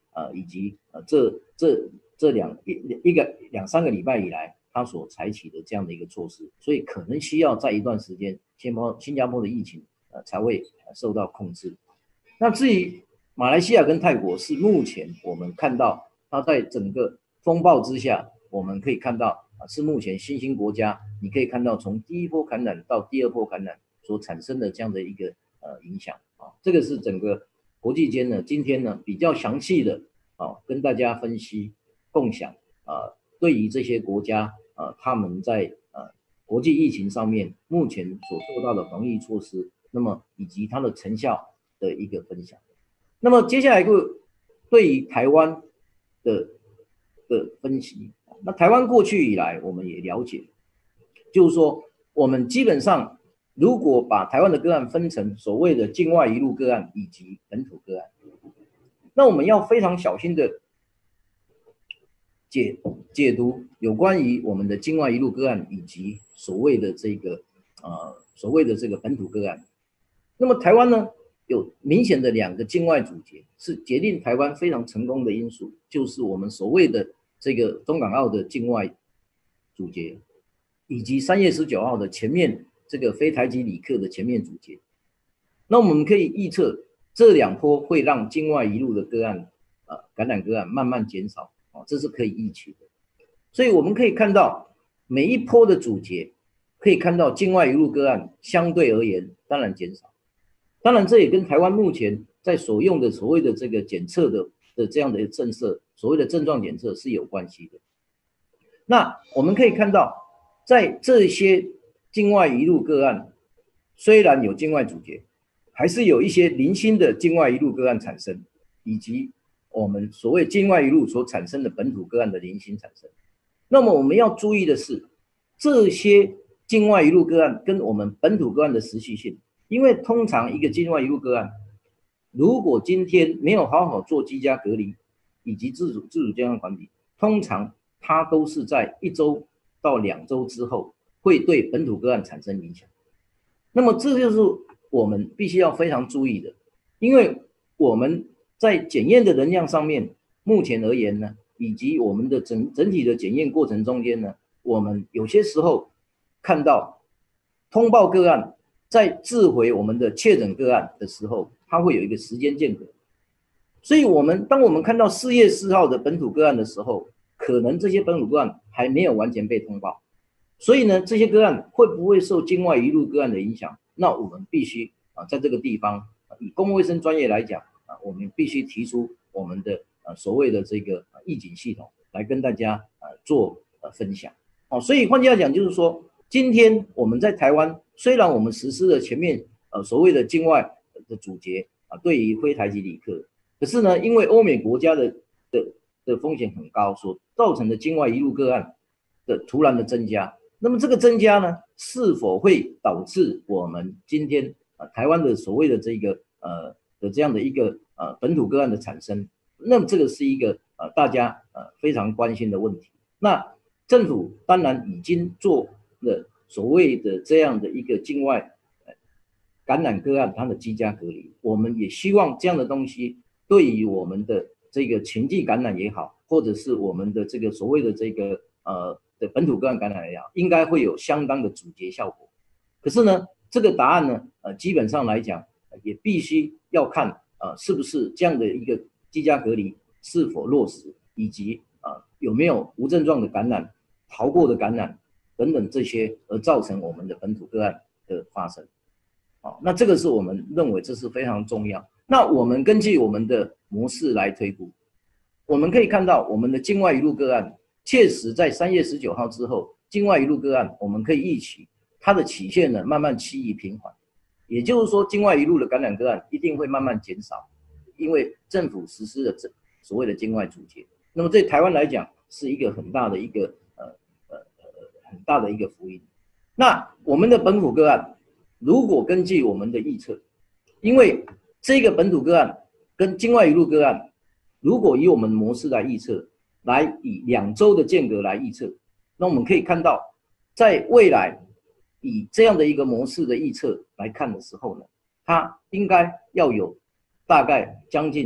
A: 以及这两三个礼拜以来，他所采取的这样的一个措施，所以可能需要在一段时间，新加坡的疫情才会受到控制。那至于马来西亚跟泰国，是目前我们看到它在整个风暴之下，我们可以看到是目前新兴国家，你可以看到从第一波感染到第二波感染所产生的这样的一个影响啊，这个是整个国际间呢今天呢比较详细的跟大家分析共享对于这些国家他们在国际疫情上面目前所做到的防疫措施，那么以及它的成效的一个分享。那么接下来对于台湾的分析，那台湾过去以来我们也了解，就是说我们基本上如果把台湾的个案分成所谓的境外移入个案以及本土个案，那我们要非常小心的解读有关于我们的境外移入个案以及所谓的这个本土个案。那么台湾呢有明显的2个境外阻截，是决定台湾非常成功的因素，就是我们所谓的这个中港澳的境外阻截，以及3月19号的前面这个非台籍旅客的前面阻截。那我们可以预测这2波会让境外移入的个案感染个案慢慢减少，这是可以预期的。所以我们可以看到每一波的阻截，可以看到境外移入个案相对而言当然减少。当然这也跟台湾目前在所用的所谓的这个检测的这样的政策，所谓的症状检测是有关系的。那我们可以看到在这些境外移入个案虽然有境外阻截，还是有一些零星的境外移入个案产生，以及我们所谓境外移入所产生的本土个案的零星产生。那么我们要注意的是，这些境外移入个案跟我们本土个案的时序性，因为通常一个境外移入个案，如果今天没有好好做居家隔离以及自主健康管理，通常它都是在1周到2周之后会对本土个案产生影响。那么这就是我们必须要非常注意的，因为我们在检验的能量上面，目前而言呢，以及我们的整体的检验过程中间呢，我们有些时候看到通报个案在自回我们的确诊个案的时候，它会有一个时间间隔。所以当我们看到4月4号的本土个案的时候，可能这些本土个案还没有完全被通报，所以呢，这些个案会不会受境外移入个案的影响？那我们必须在这个地方以公共卫生专业来讲我们必须提出我们的所谓的这个预警系统来跟大家做分享。所以换句话讲，就是说，今天我们在台湾，虽然我们实施了前面所谓的境外的阻截对于非台籍旅客，可是呢，因为欧美国家的风险很高，所造成的境外移入个案的突然的增加，那么这个增加呢，是否会导致我们今天台湾的所谓的这个的这样的一个本土个案的产生？那么这个是一个大家非常关心的问题。那政府当然已经做了所谓的这样的一个境外感染个案它的居家隔离，我们也希望这样的东西对于我们的这个情境感染也好，或者是我们的这个所谓的这个的本土个案感染也好，应该会有相当的阻截效果。可是呢，这个答案呢基本上来讲也必须要看是不是这样的一个居家隔离是否落实，以及有没有无症状的感染、逃过的感染等等这些，而造成我们的本土个案的发生。那这个是我们认为这是非常重要。那我们根据我们的模式来推估，我们可以看到我们的境外移入个案确实在3月19号之后，境外移入个案我们可以预期它的曲线呢慢慢趋于平缓，也就是说境外移入的感染个案一定会慢慢减少，因为政府实施了所谓的境外阻截。那么对台湾来讲是一个很大的一个福音。那我们的本土个案，如果根据我们的预测，因为这个本土个案跟境外移入个案，如果以我们模式来预测，来以2周的间隔来预测，那我们可以看到，在未来以这样的一个模式的预测来看的时候呢，它应该要有大概将近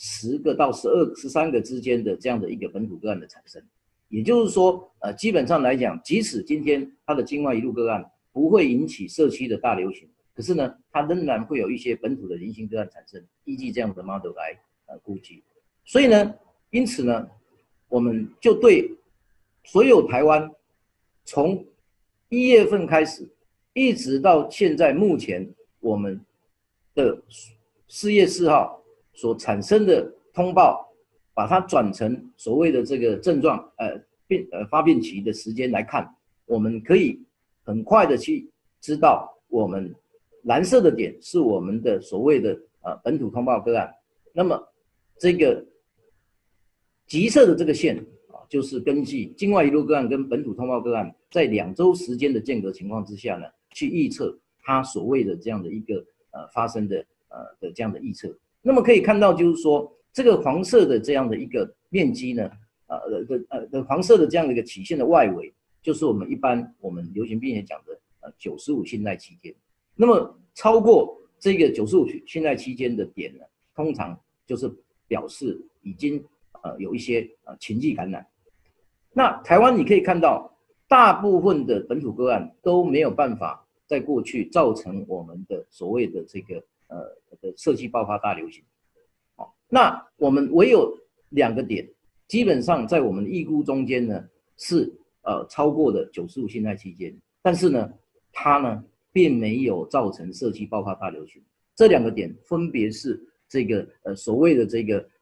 A: 10个到12、13个之间的这样的一个本土个案的产生。也就是说，基本上来讲，即使今天它的境外移入个案不会引起社区的大流行，可是呢，它仍然会有一些本土的零星个案产生，依据这样的 model 来估计。所以呢，因此呢，我们就对所有台湾从1月份开始，一直到现在目前我们的4月4号所产生的通报，把它转成所谓的这个症状，发病期的时间来看，我们可以很快的去知道，我们蓝色的点是我们的所谓的本土通报个案，那么这个橘色的这个线就是根据境外移入个案跟本土通报个案在2周时间的间隔情况之下呢，去预测它所谓的这样的一个发生的这样的预测。那么可以看到，就是说这个黄色的这样的一个面积呢，黄色的这样的一个曲线的外围，就是我们流行病学讲的95信赖期间。那么超过这个95信赖期间的点呢，通常就是表示已经有一些情迹感染。那台湾你可以看到，大部分的本土个案都没有办法在过去造成我们的所谓的这个的社区爆发大流行。那我们唯有2个点，基本上在我们的预估中间呢是超过的95信赖期间，但是呢它呢并没有造成社区爆发大流行。这2个点分别是这个所谓的这个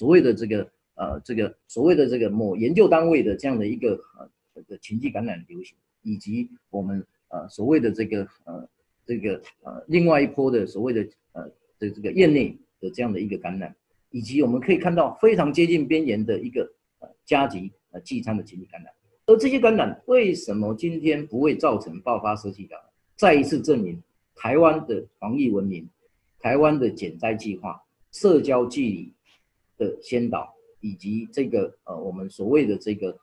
A: 某研究单位的这样的一个情迹感染流行，以及我们所谓的另外一波的所谓的这个院内的这样的一个感染，以及我们可以看到非常接近边缘的一个加急聚餐的情迹感染。而这些感染为什么今天不会造成爆发社区感染？再一次证明台湾的防疫文明、台湾的减灾计划、社交距离的先导，以及这个我们所谓的这个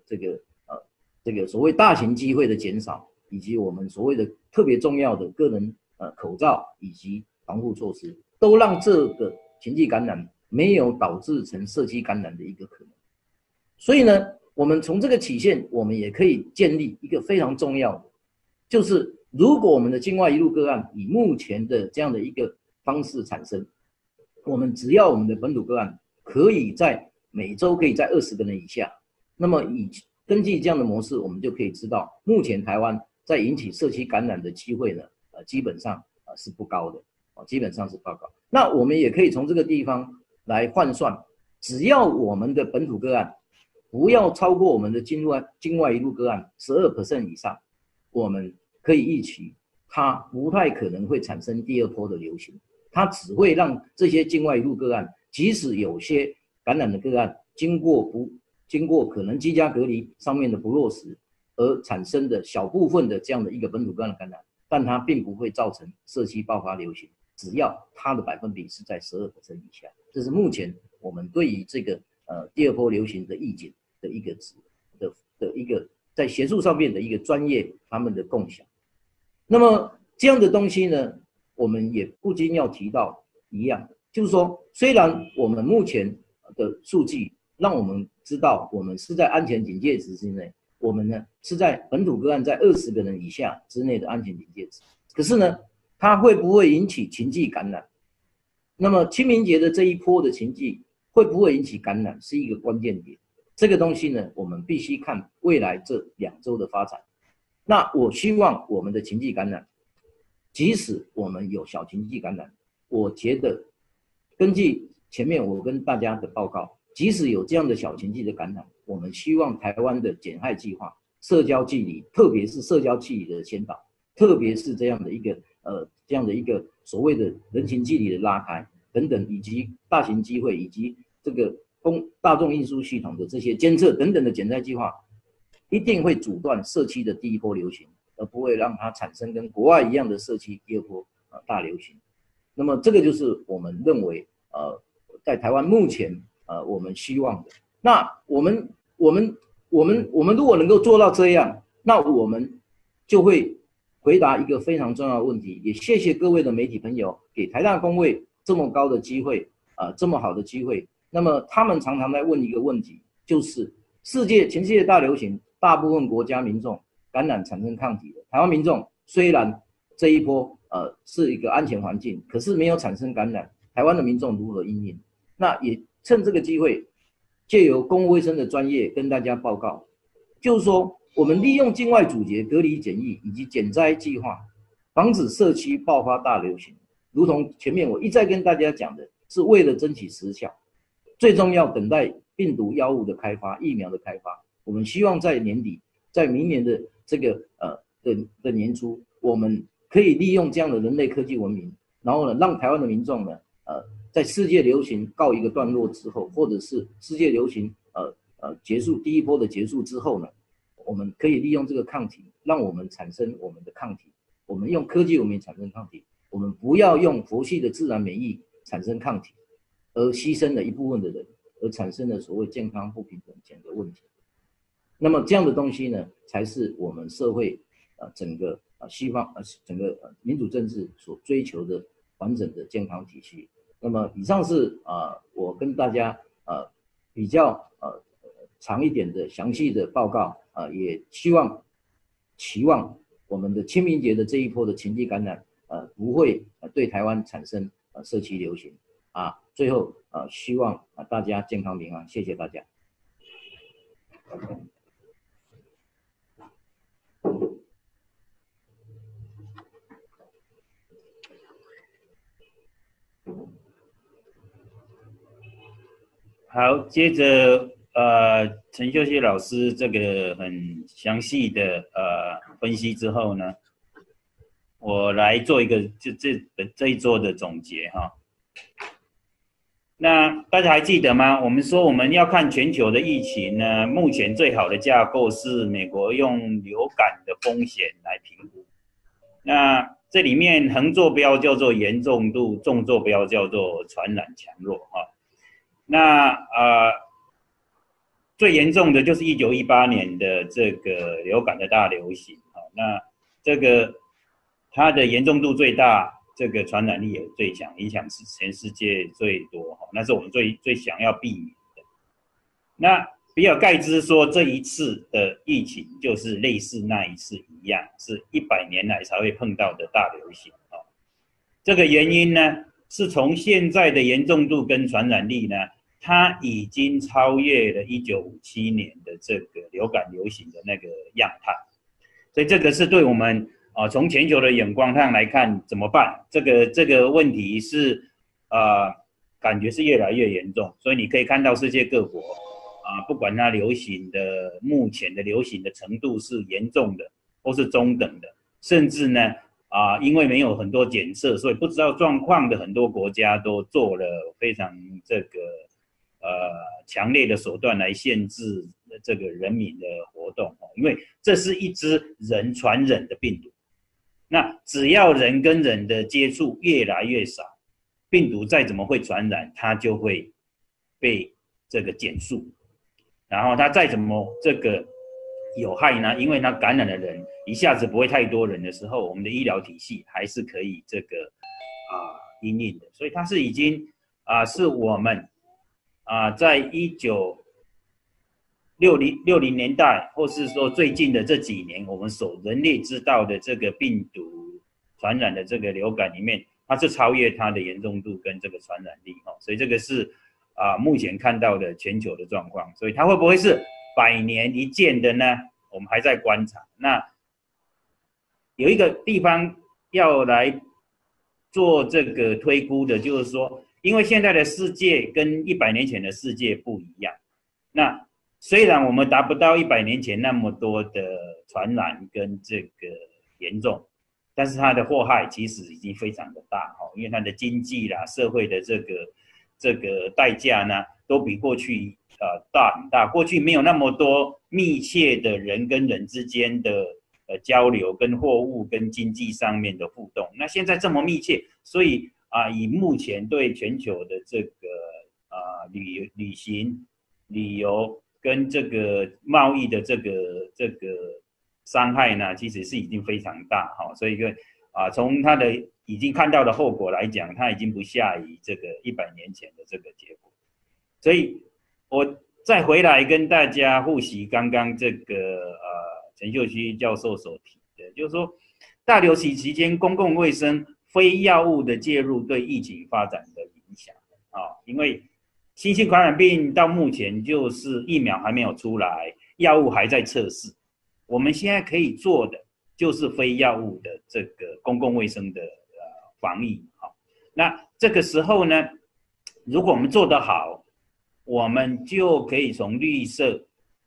A: 所谓大型机会的减少，以及我们所谓的特别重要的个人口罩以及防护措施，都让这个情迹感染没有导致成社区感染的一个可能。所以呢，我们从这个曲线，我们也可以建立一个非常重要的，就是如果我们的境外移入个案以目前的这样的一个方式产生，我们只要我们的本土个案可以在每周可以在20个人以下，那么根据这样的模式，我们就可以知道，目前台湾在引起社区感染的机会呢，基本上是不高的，基本上是不高。那我们也可以从这个地方来换算，只要我们的本土个案不要超过我们的境外移入个案12% 以上，我们可以预期它不太可能会产生第2波的流行，它只会让这些境外移入个案，即使有些感染的个案经过可能居家隔离上面的不落实而产生的小部分的这样的一个本土个案的感染，但它并不会造成社区爆发流行，只要它的百分比是在12% 以下。这是目前我们对于这个第2波流行的预警的一个在学术上面的一个专业他们的共享。那么这样的东西呢，我们也不禁要提到一样，就是说，虽然我们目前的数据让我们知道我们是在安全警戒值之内，我们呢是在本土个案在20个人以下之内的安全警戒值，可是呢，它会不会引起情迹感染？那么清明节的这一波的情迹会不会引起感染，是一个关键点。这个东西呢，我们必须看未来这2周的发展。那我希望我们的情迹感染，即使我们有小情迹感染，我觉得根据前面我跟大家的报告，即使有这样的小情迹的感染，我们希望台湾的减害计划、社交距离，特别是社交距离的先导，特别是这样的一个所谓的人情距离的拉开等等，以及大型机会以及这个大众运输系统的这些监测等等的减灾计划，一定会阻断社区的第1波流行，而不会让它产生跟国外一样的社区第2波大流行。那么这个就是我们认为在台湾目前我们希望的。那我们如果能够做到这样，那我们就会回答一个非常重要的问题。也谢谢各位的媒体朋友给台大公卫这么高的机会， 这么好的机会，那么他们常常在问一个问题，就是全世界大流行，大部分国家民众感染产生抗体的，台湾民众虽然这一波是一个安全环境，可是没有产生感染，台湾的民众如何因应？那也趁这个机会，借由公共卫生的专业跟大家报告，就是说我们利用境外阻截、隔离检疫以及减灾计划，防止社区爆发大流行。如同前面我一再跟大家讲的，是为了争取时效，最重要等待病毒药物的开发、疫苗的开发。我们希望在年底，在明年的这个的年初，我们可以利用这样的人类科技文明，然后呢，让台湾的民众呢，在世界流行告一个段落之后，或者是世界流行结束第一波的结束之后呢，我们可以利用这个抗体，让我们产生我们的抗体。我们用科技文明产生抗体，我们不要用佛系的自然免疫产生抗体，而牺牲了一部分的人，而产生了所谓健康不平等权的问题。那么这样的东西呢，才是我们社会整个西方整个民主政治所追求的完整的健康体系。那么以上是我跟大家比较长一点的详细的报告也期望我们的清明节的这一波的禽流感染不会对台湾产生社区流行最后希望大家健康平安，谢谢大家。
B: 好，接着陈秀熙老师这个很详细的分析之后呢，我来做一个这一周的总结哈。那大家还记得吗？我们说我们要看全球的疫情呢，目前最好的架构是美国用流感的风险来评估。那这里面横坐标叫做严重度，纵坐标叫做传染强弱哈。那最严重的就是1918年的这个流感的大流行那这个它的严重度最大，这个传染力也最强，影响是全世界最多那是我们最想要避免的。那比尔盖茨说这一次的疫情就是类似那一次一样，是100年来才会碰到的大流行这个原因呢，是从现在的严重度跟传染力呢，它已经超越了1957年的这个流感流行的那个样态，所以这个是对我们从全球的眼光上来看怎么办？这个问题是感觉是越来越严重，所以你可以看到世界各国不管它流行的目前的流行的程度是严重的或是中等的，甚至呢因为没有很多检测，所以不知道状况的很多国家都做了非常这个强烈的手段来限制这个人民的活动因为这是一支人传人的病毒，那只要人跟人的接触越来越少，病毒再怎么会传染，它就会被这个减速，然后它再怎么这个有害呢？因为它感染的人一下子不会太多人的时候，我们的医疗体系还是可以这个因应的，所以它是已经是我们在1960年代，或是说最近的这几年，我们人类知道的这个病毒传染的这个流感里面，它是超越它的严重度跟这个传染力所以这个是目前看到的全球的状况，所以它会不会是100年一见的呢？我们还在观察。那有一个地方要来做这个推估的，就是说，因为现在的世界跟100年前的世界不一样。那虽然我们达不到100年前那么多的传染跟这个严重，但是它的祸害其实已经非常的大因为它的经济啦、社会的这个代价呢，都比过去大很大。过去没有那么多密切的人跟人之间的交流，跟货物跟经济上面的互动。那现在这么密切，所以以目前对全球的这个旅行、旅游跟这个贸易的这个伤害呢，其实是已经非常大所以从它的已经看到的后果来讲，它已经不下于这个100年前的这个结果。所以我再回来跟大家复习刚刚这个陈秀熙教授所提的，就是说大流行期间公共卫生非药物的介入对疫情发展的影响因为新型传染病到目前就是疫苗还没有出来，药物还在测试，我们现在可以做的就是非药物的这个公共卫生的防疫那这个时候呢，如果我们做得好，我们就可以从绿色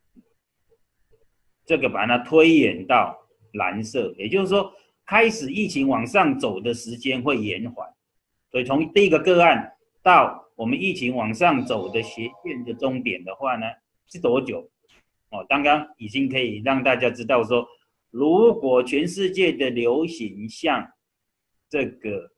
B: 这个把它推演到蓝色，也就是说开始疫情往上走的时间会延缓。所以从第一个个案到我们疫情往上走的斜线的终点的话呢，是多久？刚刚已经可以让大家知道说，如果全世界的流行像这个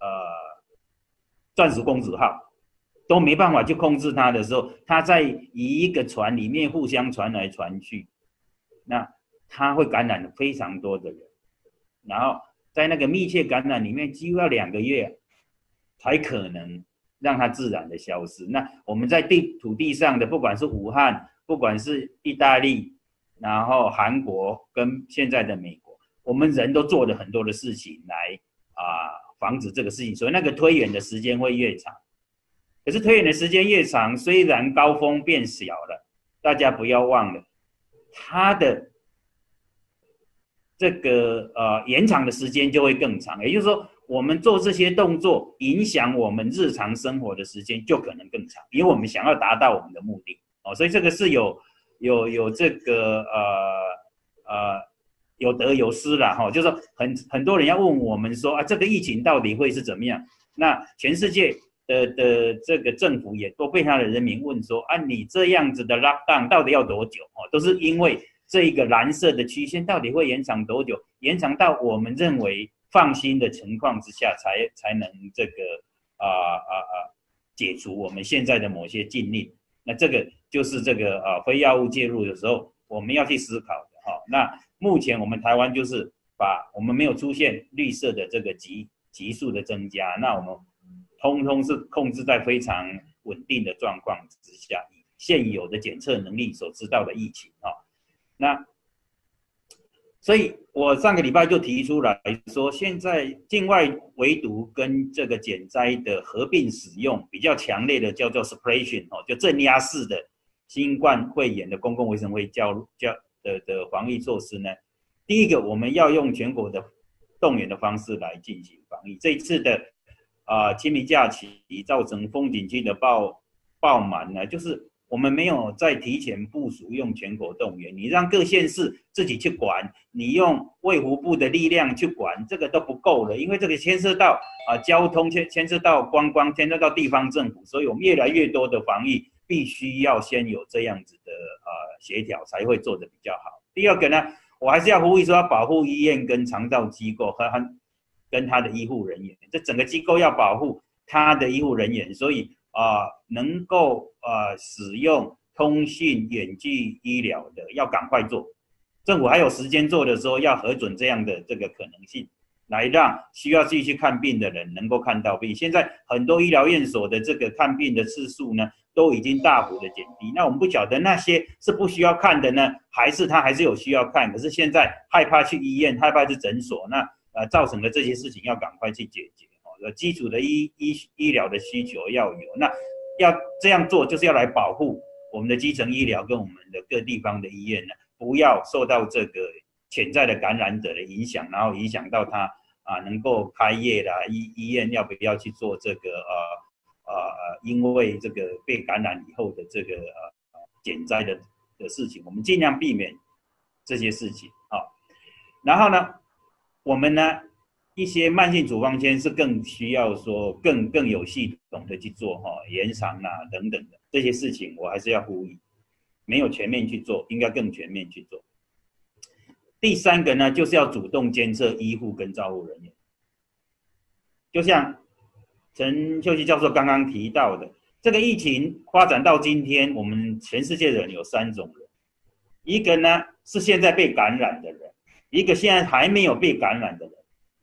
B: 钻石公主号都没办法去控制它的时候，它在一个船里面互相传来传去，那它会感染非常多的人，然后在那个密切感染里面几乎要2个月才可能让它自然的消失。那我们在土地上的，不管是武汉，不管是意大利，然后韩国跟现在的美国，我们人都做了很多的事情来防止这个事情，所以那个推演的时间会越长。可是推演的时间越长，虽然高峰变小了，大家不要忘了，它的这个延长的时间就会更长。也就是说，我们做这些动作，影响我们日常生活的时间就可能更长，因为我们想要达到我们的目的所以这个是有这个有得有失啦就是说很多人要问我们说这个疫情到底会是怎么样？那全世界的这个政府也都被他的人民问说你这样子的 lockdown 到底要多久都是因为这一个蓝色的曲线到底会延长多久？延长到我们认为放心的情况之下才能这个解除我们现在的某些禁令。那这个就是这个非药物介入的时候我们要去思考的那目前我们台湾就是我们没有出现绿色的这个急速的增加，那我们通通是控制在非常稳定的状况之下，以现有的检测能力所知道的疫情那所以我上个礼拜就提出来说，现在境外围堵跟这个减灾的合并使用比较强烈的叫做 suppression 就镇压式的新冠肺炎的公共卫生会的防疫措施呢，第一个我们要用全国的动员的方式来进行防疫。这一次的清明假期造成风景区的爆满呢，就是我们没有在提前部署用全国动员，你让各县市自己去管，你用卫福部的力量去管，这个都不够了，因为这个牵涉到交通，牵涉到观光，牵涉到地方政府，所以我们越来越多的防疫必须要先有这样子的协调，才会做得比较好。第二个呢，我还是要呼吁说，要保护医院跟长照机构跟他的医护人员，这整个机构要保护他的医护人员，所以能够使用通讯远距医疗的要赶快做，政府还有时间做的时候要核准这样的这个可能性，来让需要继续看病的人能够看到病。现在很多医疗院所的这个看病的次数呢，都已经大幅的减低。那我们不晓得那些是不需要看的呢，还是他还是有需要看，可是现在害怕去医院，害怕去诊所，那造成的这些事情要赶快去解决。基础的医疗的需求要有，那要这样做就是要来保护我们的基层医疗跟我们的各地方的医院呢，不要受到这个潜在的感染者的影响，然后影响到他能够开业啦，医院要不要去做这个因为这个被感染以后的这个减灾的事情，我们尽量避免这些事情然后呢，我们呢一些慢性处方签是更需要说更有系统的去做延长等等的这些事情，我还是要呼吁，没有全面去做，应该更全面去做。第三个呢，就是要主动监测医护跟照护人员，就像陈秀熙教授刚刚提到的，这个疫情发展到今天，我们全世界的人有3种人，一个呢是现在被感染的人，一个现在还没有被感染的人。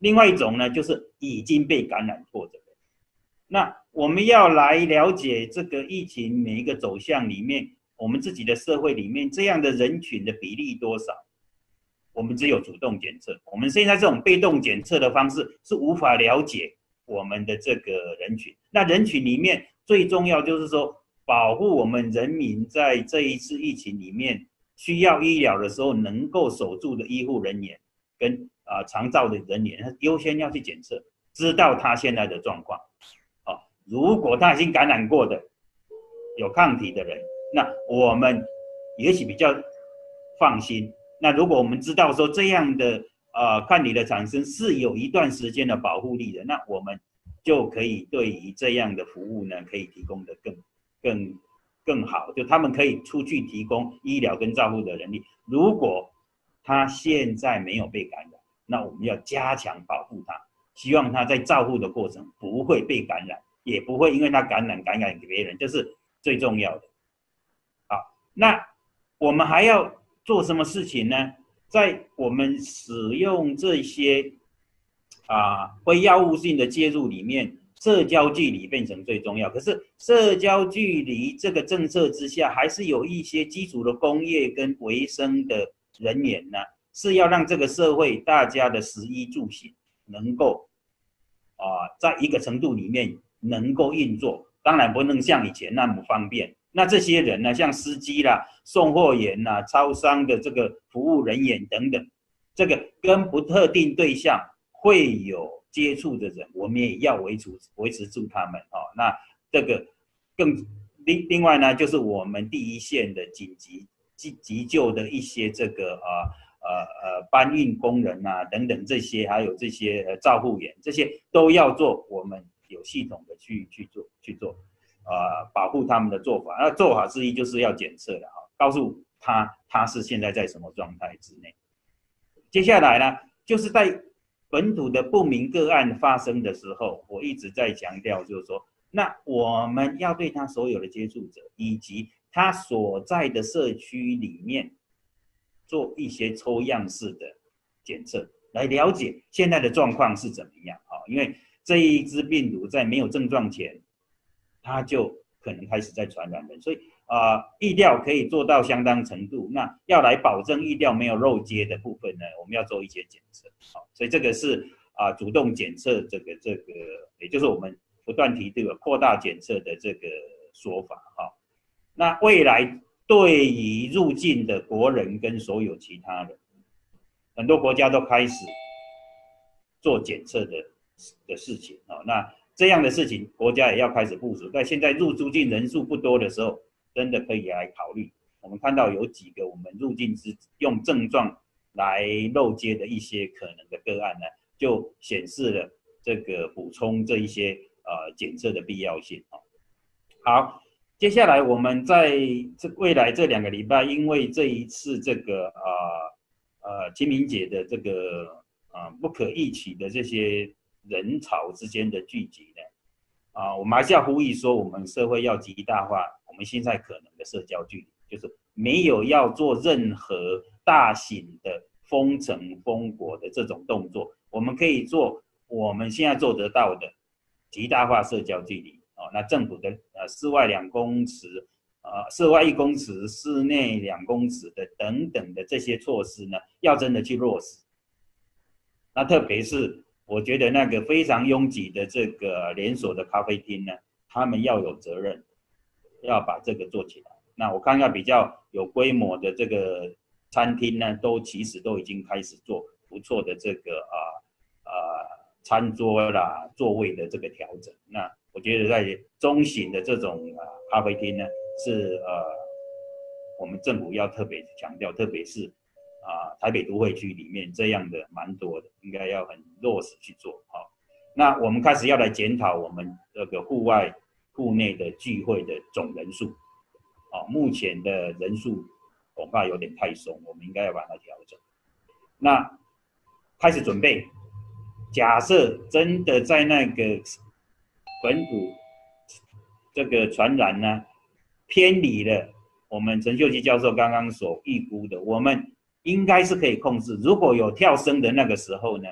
B: 另外一种呢，就是已经被感染过的人。那我们要来了解这个疫情每一个走向里面，我们自己的社会里面这样的人群的比例多少？我们只有主动检测，我们现在这种被动检测的方式是无法了解我们的这个人群。那人群里面最重要就是说，保护我们人民在这一次疫情里面需要医疗的时候能够守住的医护人员跟长照的人员，优先要去检测，知道他现在的状况。如果他已经感染过的，有抗体的人，那我们也许比较放心。那如果我们知道说这样的抗体的产生是有一段时间的保护力的，那我们就可以对于这样的服务呢，可以提供的更好，就他们可以出去提供医疗跟照护的能力。如果他现在没有被感染，那我们要加强保护他，希望他在照护的过程不会被感染，也不会因为他感染给别人，这是最重要的。好，那我们还要做什么事情呢？在我们使用这些非药物性的介入里面，社交距离变成最重要。可是社交距离这个政策之下，还是有一些基础的工业跟维生的人员呢，是要让这个社会大家的食衣住行能够在一个程度里面能够运作，当然不能像以前那么方便。那这些人呢，像司机啦、送货员啦、超商的这个服务人员等等，这个跟不特定对象会有接触的人，我们也要维持住他们。那这个另外呢，就是我们第一线的紧急急救的一些这个搬运工人啊等等这些，还有这些照护员，这些都要做，我们有系统的去做保护他们的做法。那做法之一就是要检测的告诉他是现在在什么状态之内。接下来呢，就是在本土的不明个案发生的时候，我一直在强调，就是说，那我们要对他所有的接触者以及他所在的社区里面做一些抽样式的检测，来了解现在的状况是怎么样。因为这一支病毒在没有症状前，它就可能开始在传染人，所以疫调可以做到相当程度。那要来保证疫调没有漏接的部分呢，我们要做一些检测。所以这个是主动检测这个，也就是我们不断提这个扩大检测的这个说法。那未来对于入境的国人跟所有其他人，很多国家都开始做检测的事情。那这样的事情国家也要开始部署，在现在入出境人数不多的时候，真的可以来考虑。我们看到有几个我们入境之用症状来漏接的一些可能的个案呢，就显示了这个补充这一些检测的必要性。好，接下来我们在未来这2个礼拜，因为这一次这个清明节的这个不可预期的这些人潮之间的聚集呢，我们还是要呼吁说，我们社会要极大化我们现在可能的社交距离，就是没有要做任何大型的封城封国的这种动作，我们可以做我们现在做得到的极大化社交距离。那政府的室外2公尺、室外1公尺、室内2公尺的等等的这些措施呢，要真的去落实。那特别是我觉得那个非常拥挤的这个连锁的咖啡厅呢，他们要有责任，要把这个做起来。那我看到比较有规模的这个餐厅呢，其实都已经开始做不错的这个餐桌啦、座位的这个调整。那我觉得在中型的这种咖啡厅呢，是我们政府要特别强调，特别是台北都会区里面这样的蛮多的，应该要很落实去做。那我们开始要来检讨我们这个户内的聚会的总人数。目前的人数恐怕有点太松，我们应该要把它调整。那开始准备，假设真的在那个本土这个传染呢偏离了我们陈秀基教授刚刚所预估的，我们应该是可以控制。如果有跳升的那个时候呢，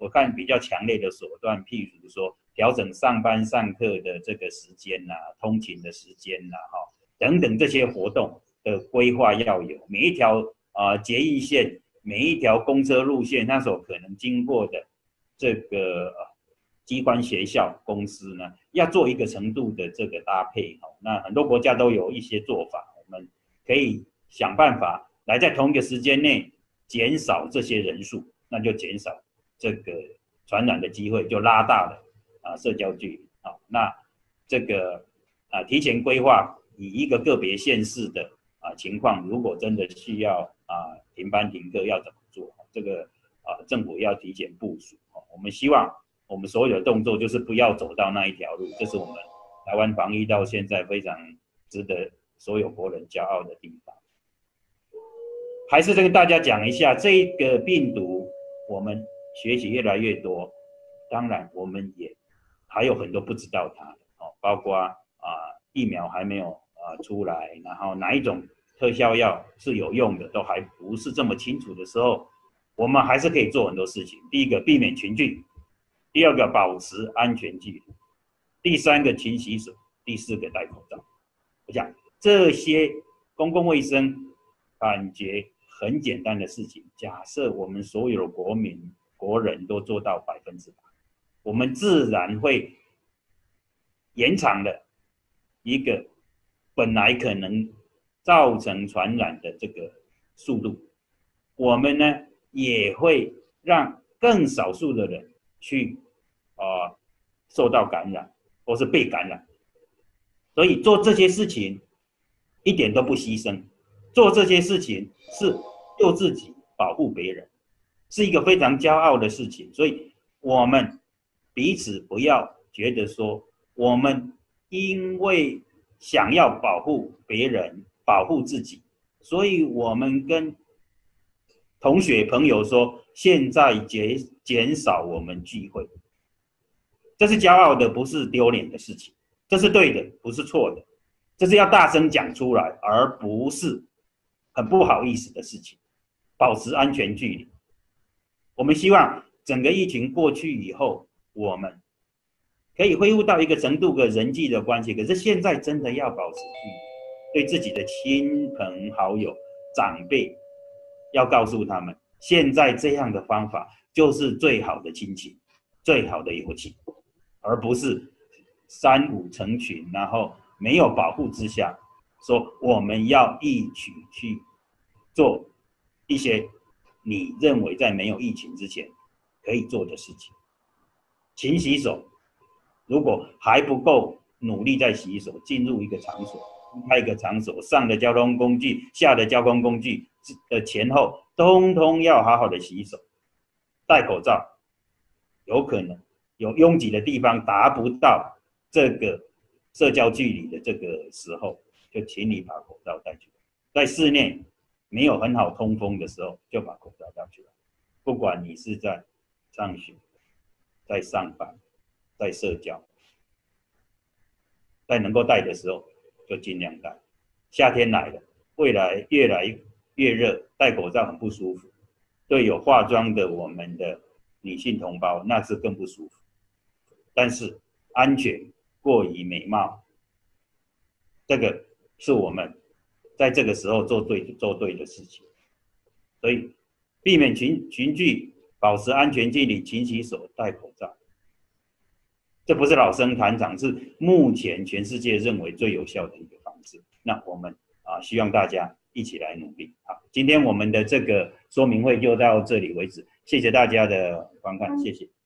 B: 我看比较强烈的手段，譬如说调整上班上课的这个时间呐、通勤的时间呐、等等这些活动的规划要有，每一条捷运线、每一条公车路线，它所可能经过的这个机关、学校、公司呢，要做一个程度的这个搭配。那很多国家都有一些做法，我们可以想办法来在同一个时间内减少这些人数，那就减少这个传染的机会，就拉大了社交距离。那这个提前规划，以一个个别县市的情况，如果真的需要停班停课要怎么做？这个政府要提前部署。我们希望我们所有的动作就是不要走到那一条路，这是我们台湾防疫到现在非常值得所有国人骄傲的地方。还是跟大家讲一下，这个病毒我们学习越来越多，当然我们也还有很多不知道它的，包括疫苗还没有出来，然后哪一种特效药是有用的，都还不是这么清楚的时候，我们还是可以做很多事情。第一个，避免群聚；第二个，保持安全距离；第三个，勤洗手；第四个，戴口罩。我讲这些公共卫生感觉很简单的事情，假设我们所有的国人都做到100%，我们自然会延长了一个本来可能造成传染的这个速度。我们呢也会让更少数的人去受到感染或是被感染。所以做这些事情一点都不牺牲，做这些事情是救自己保护别人，是一个非常骄傲的事情。所以我们彼此不要觉得说我们因为想要保护别人保护自己，所以我们跟同学朋友说现在减少我们聚会，这是骄傲的，不是丢脸的事情，这是对的，不是错的，这是要大声讲出来，而不是很不好意思的事情。保持安全距离，我们希望整个疫情过去以后，我们可以恢复到一个程度的人际的关系。可是现在真的要保持距离，对自己的亲朋好友、长辈，要告诉他们，现在这样的方法就是最好的亲情，最好的友情，而不是三五成群，然后没有保护之下，说我们要一起去做一些你认为在没有疫情之前可以做的事情。勤洗手，如果还不够努力在洗手，进入一个场所，开一个场所，上的交通工具、下的交通工具的前后，通通要好好的洗手，戴口罩。有可能有拥挤的地方达不到这个社交距离的这个时候，就请你把口罩戴起来。在室内没有很好通风的时候，就把口罩戴起来。不管你是在上学、在上班、在社交，在能够戴的时候就尽量戴。夏天来了，未来越来越热，戴口罩很不舒服。对有化妆的我们的女性同胞，那是更不舒服。但是安全过于美貌，这个是我们在这个时候做对的事情。所以避免群聚，保持安全距离，勤洗手，戴口罩。这不是老生谈长，是目前全世界认为最有效的一个方式。那我们希望大家一起来努力。好，今天我们的这个说明会就到这里为止，谢谢大家的观看，谢谢。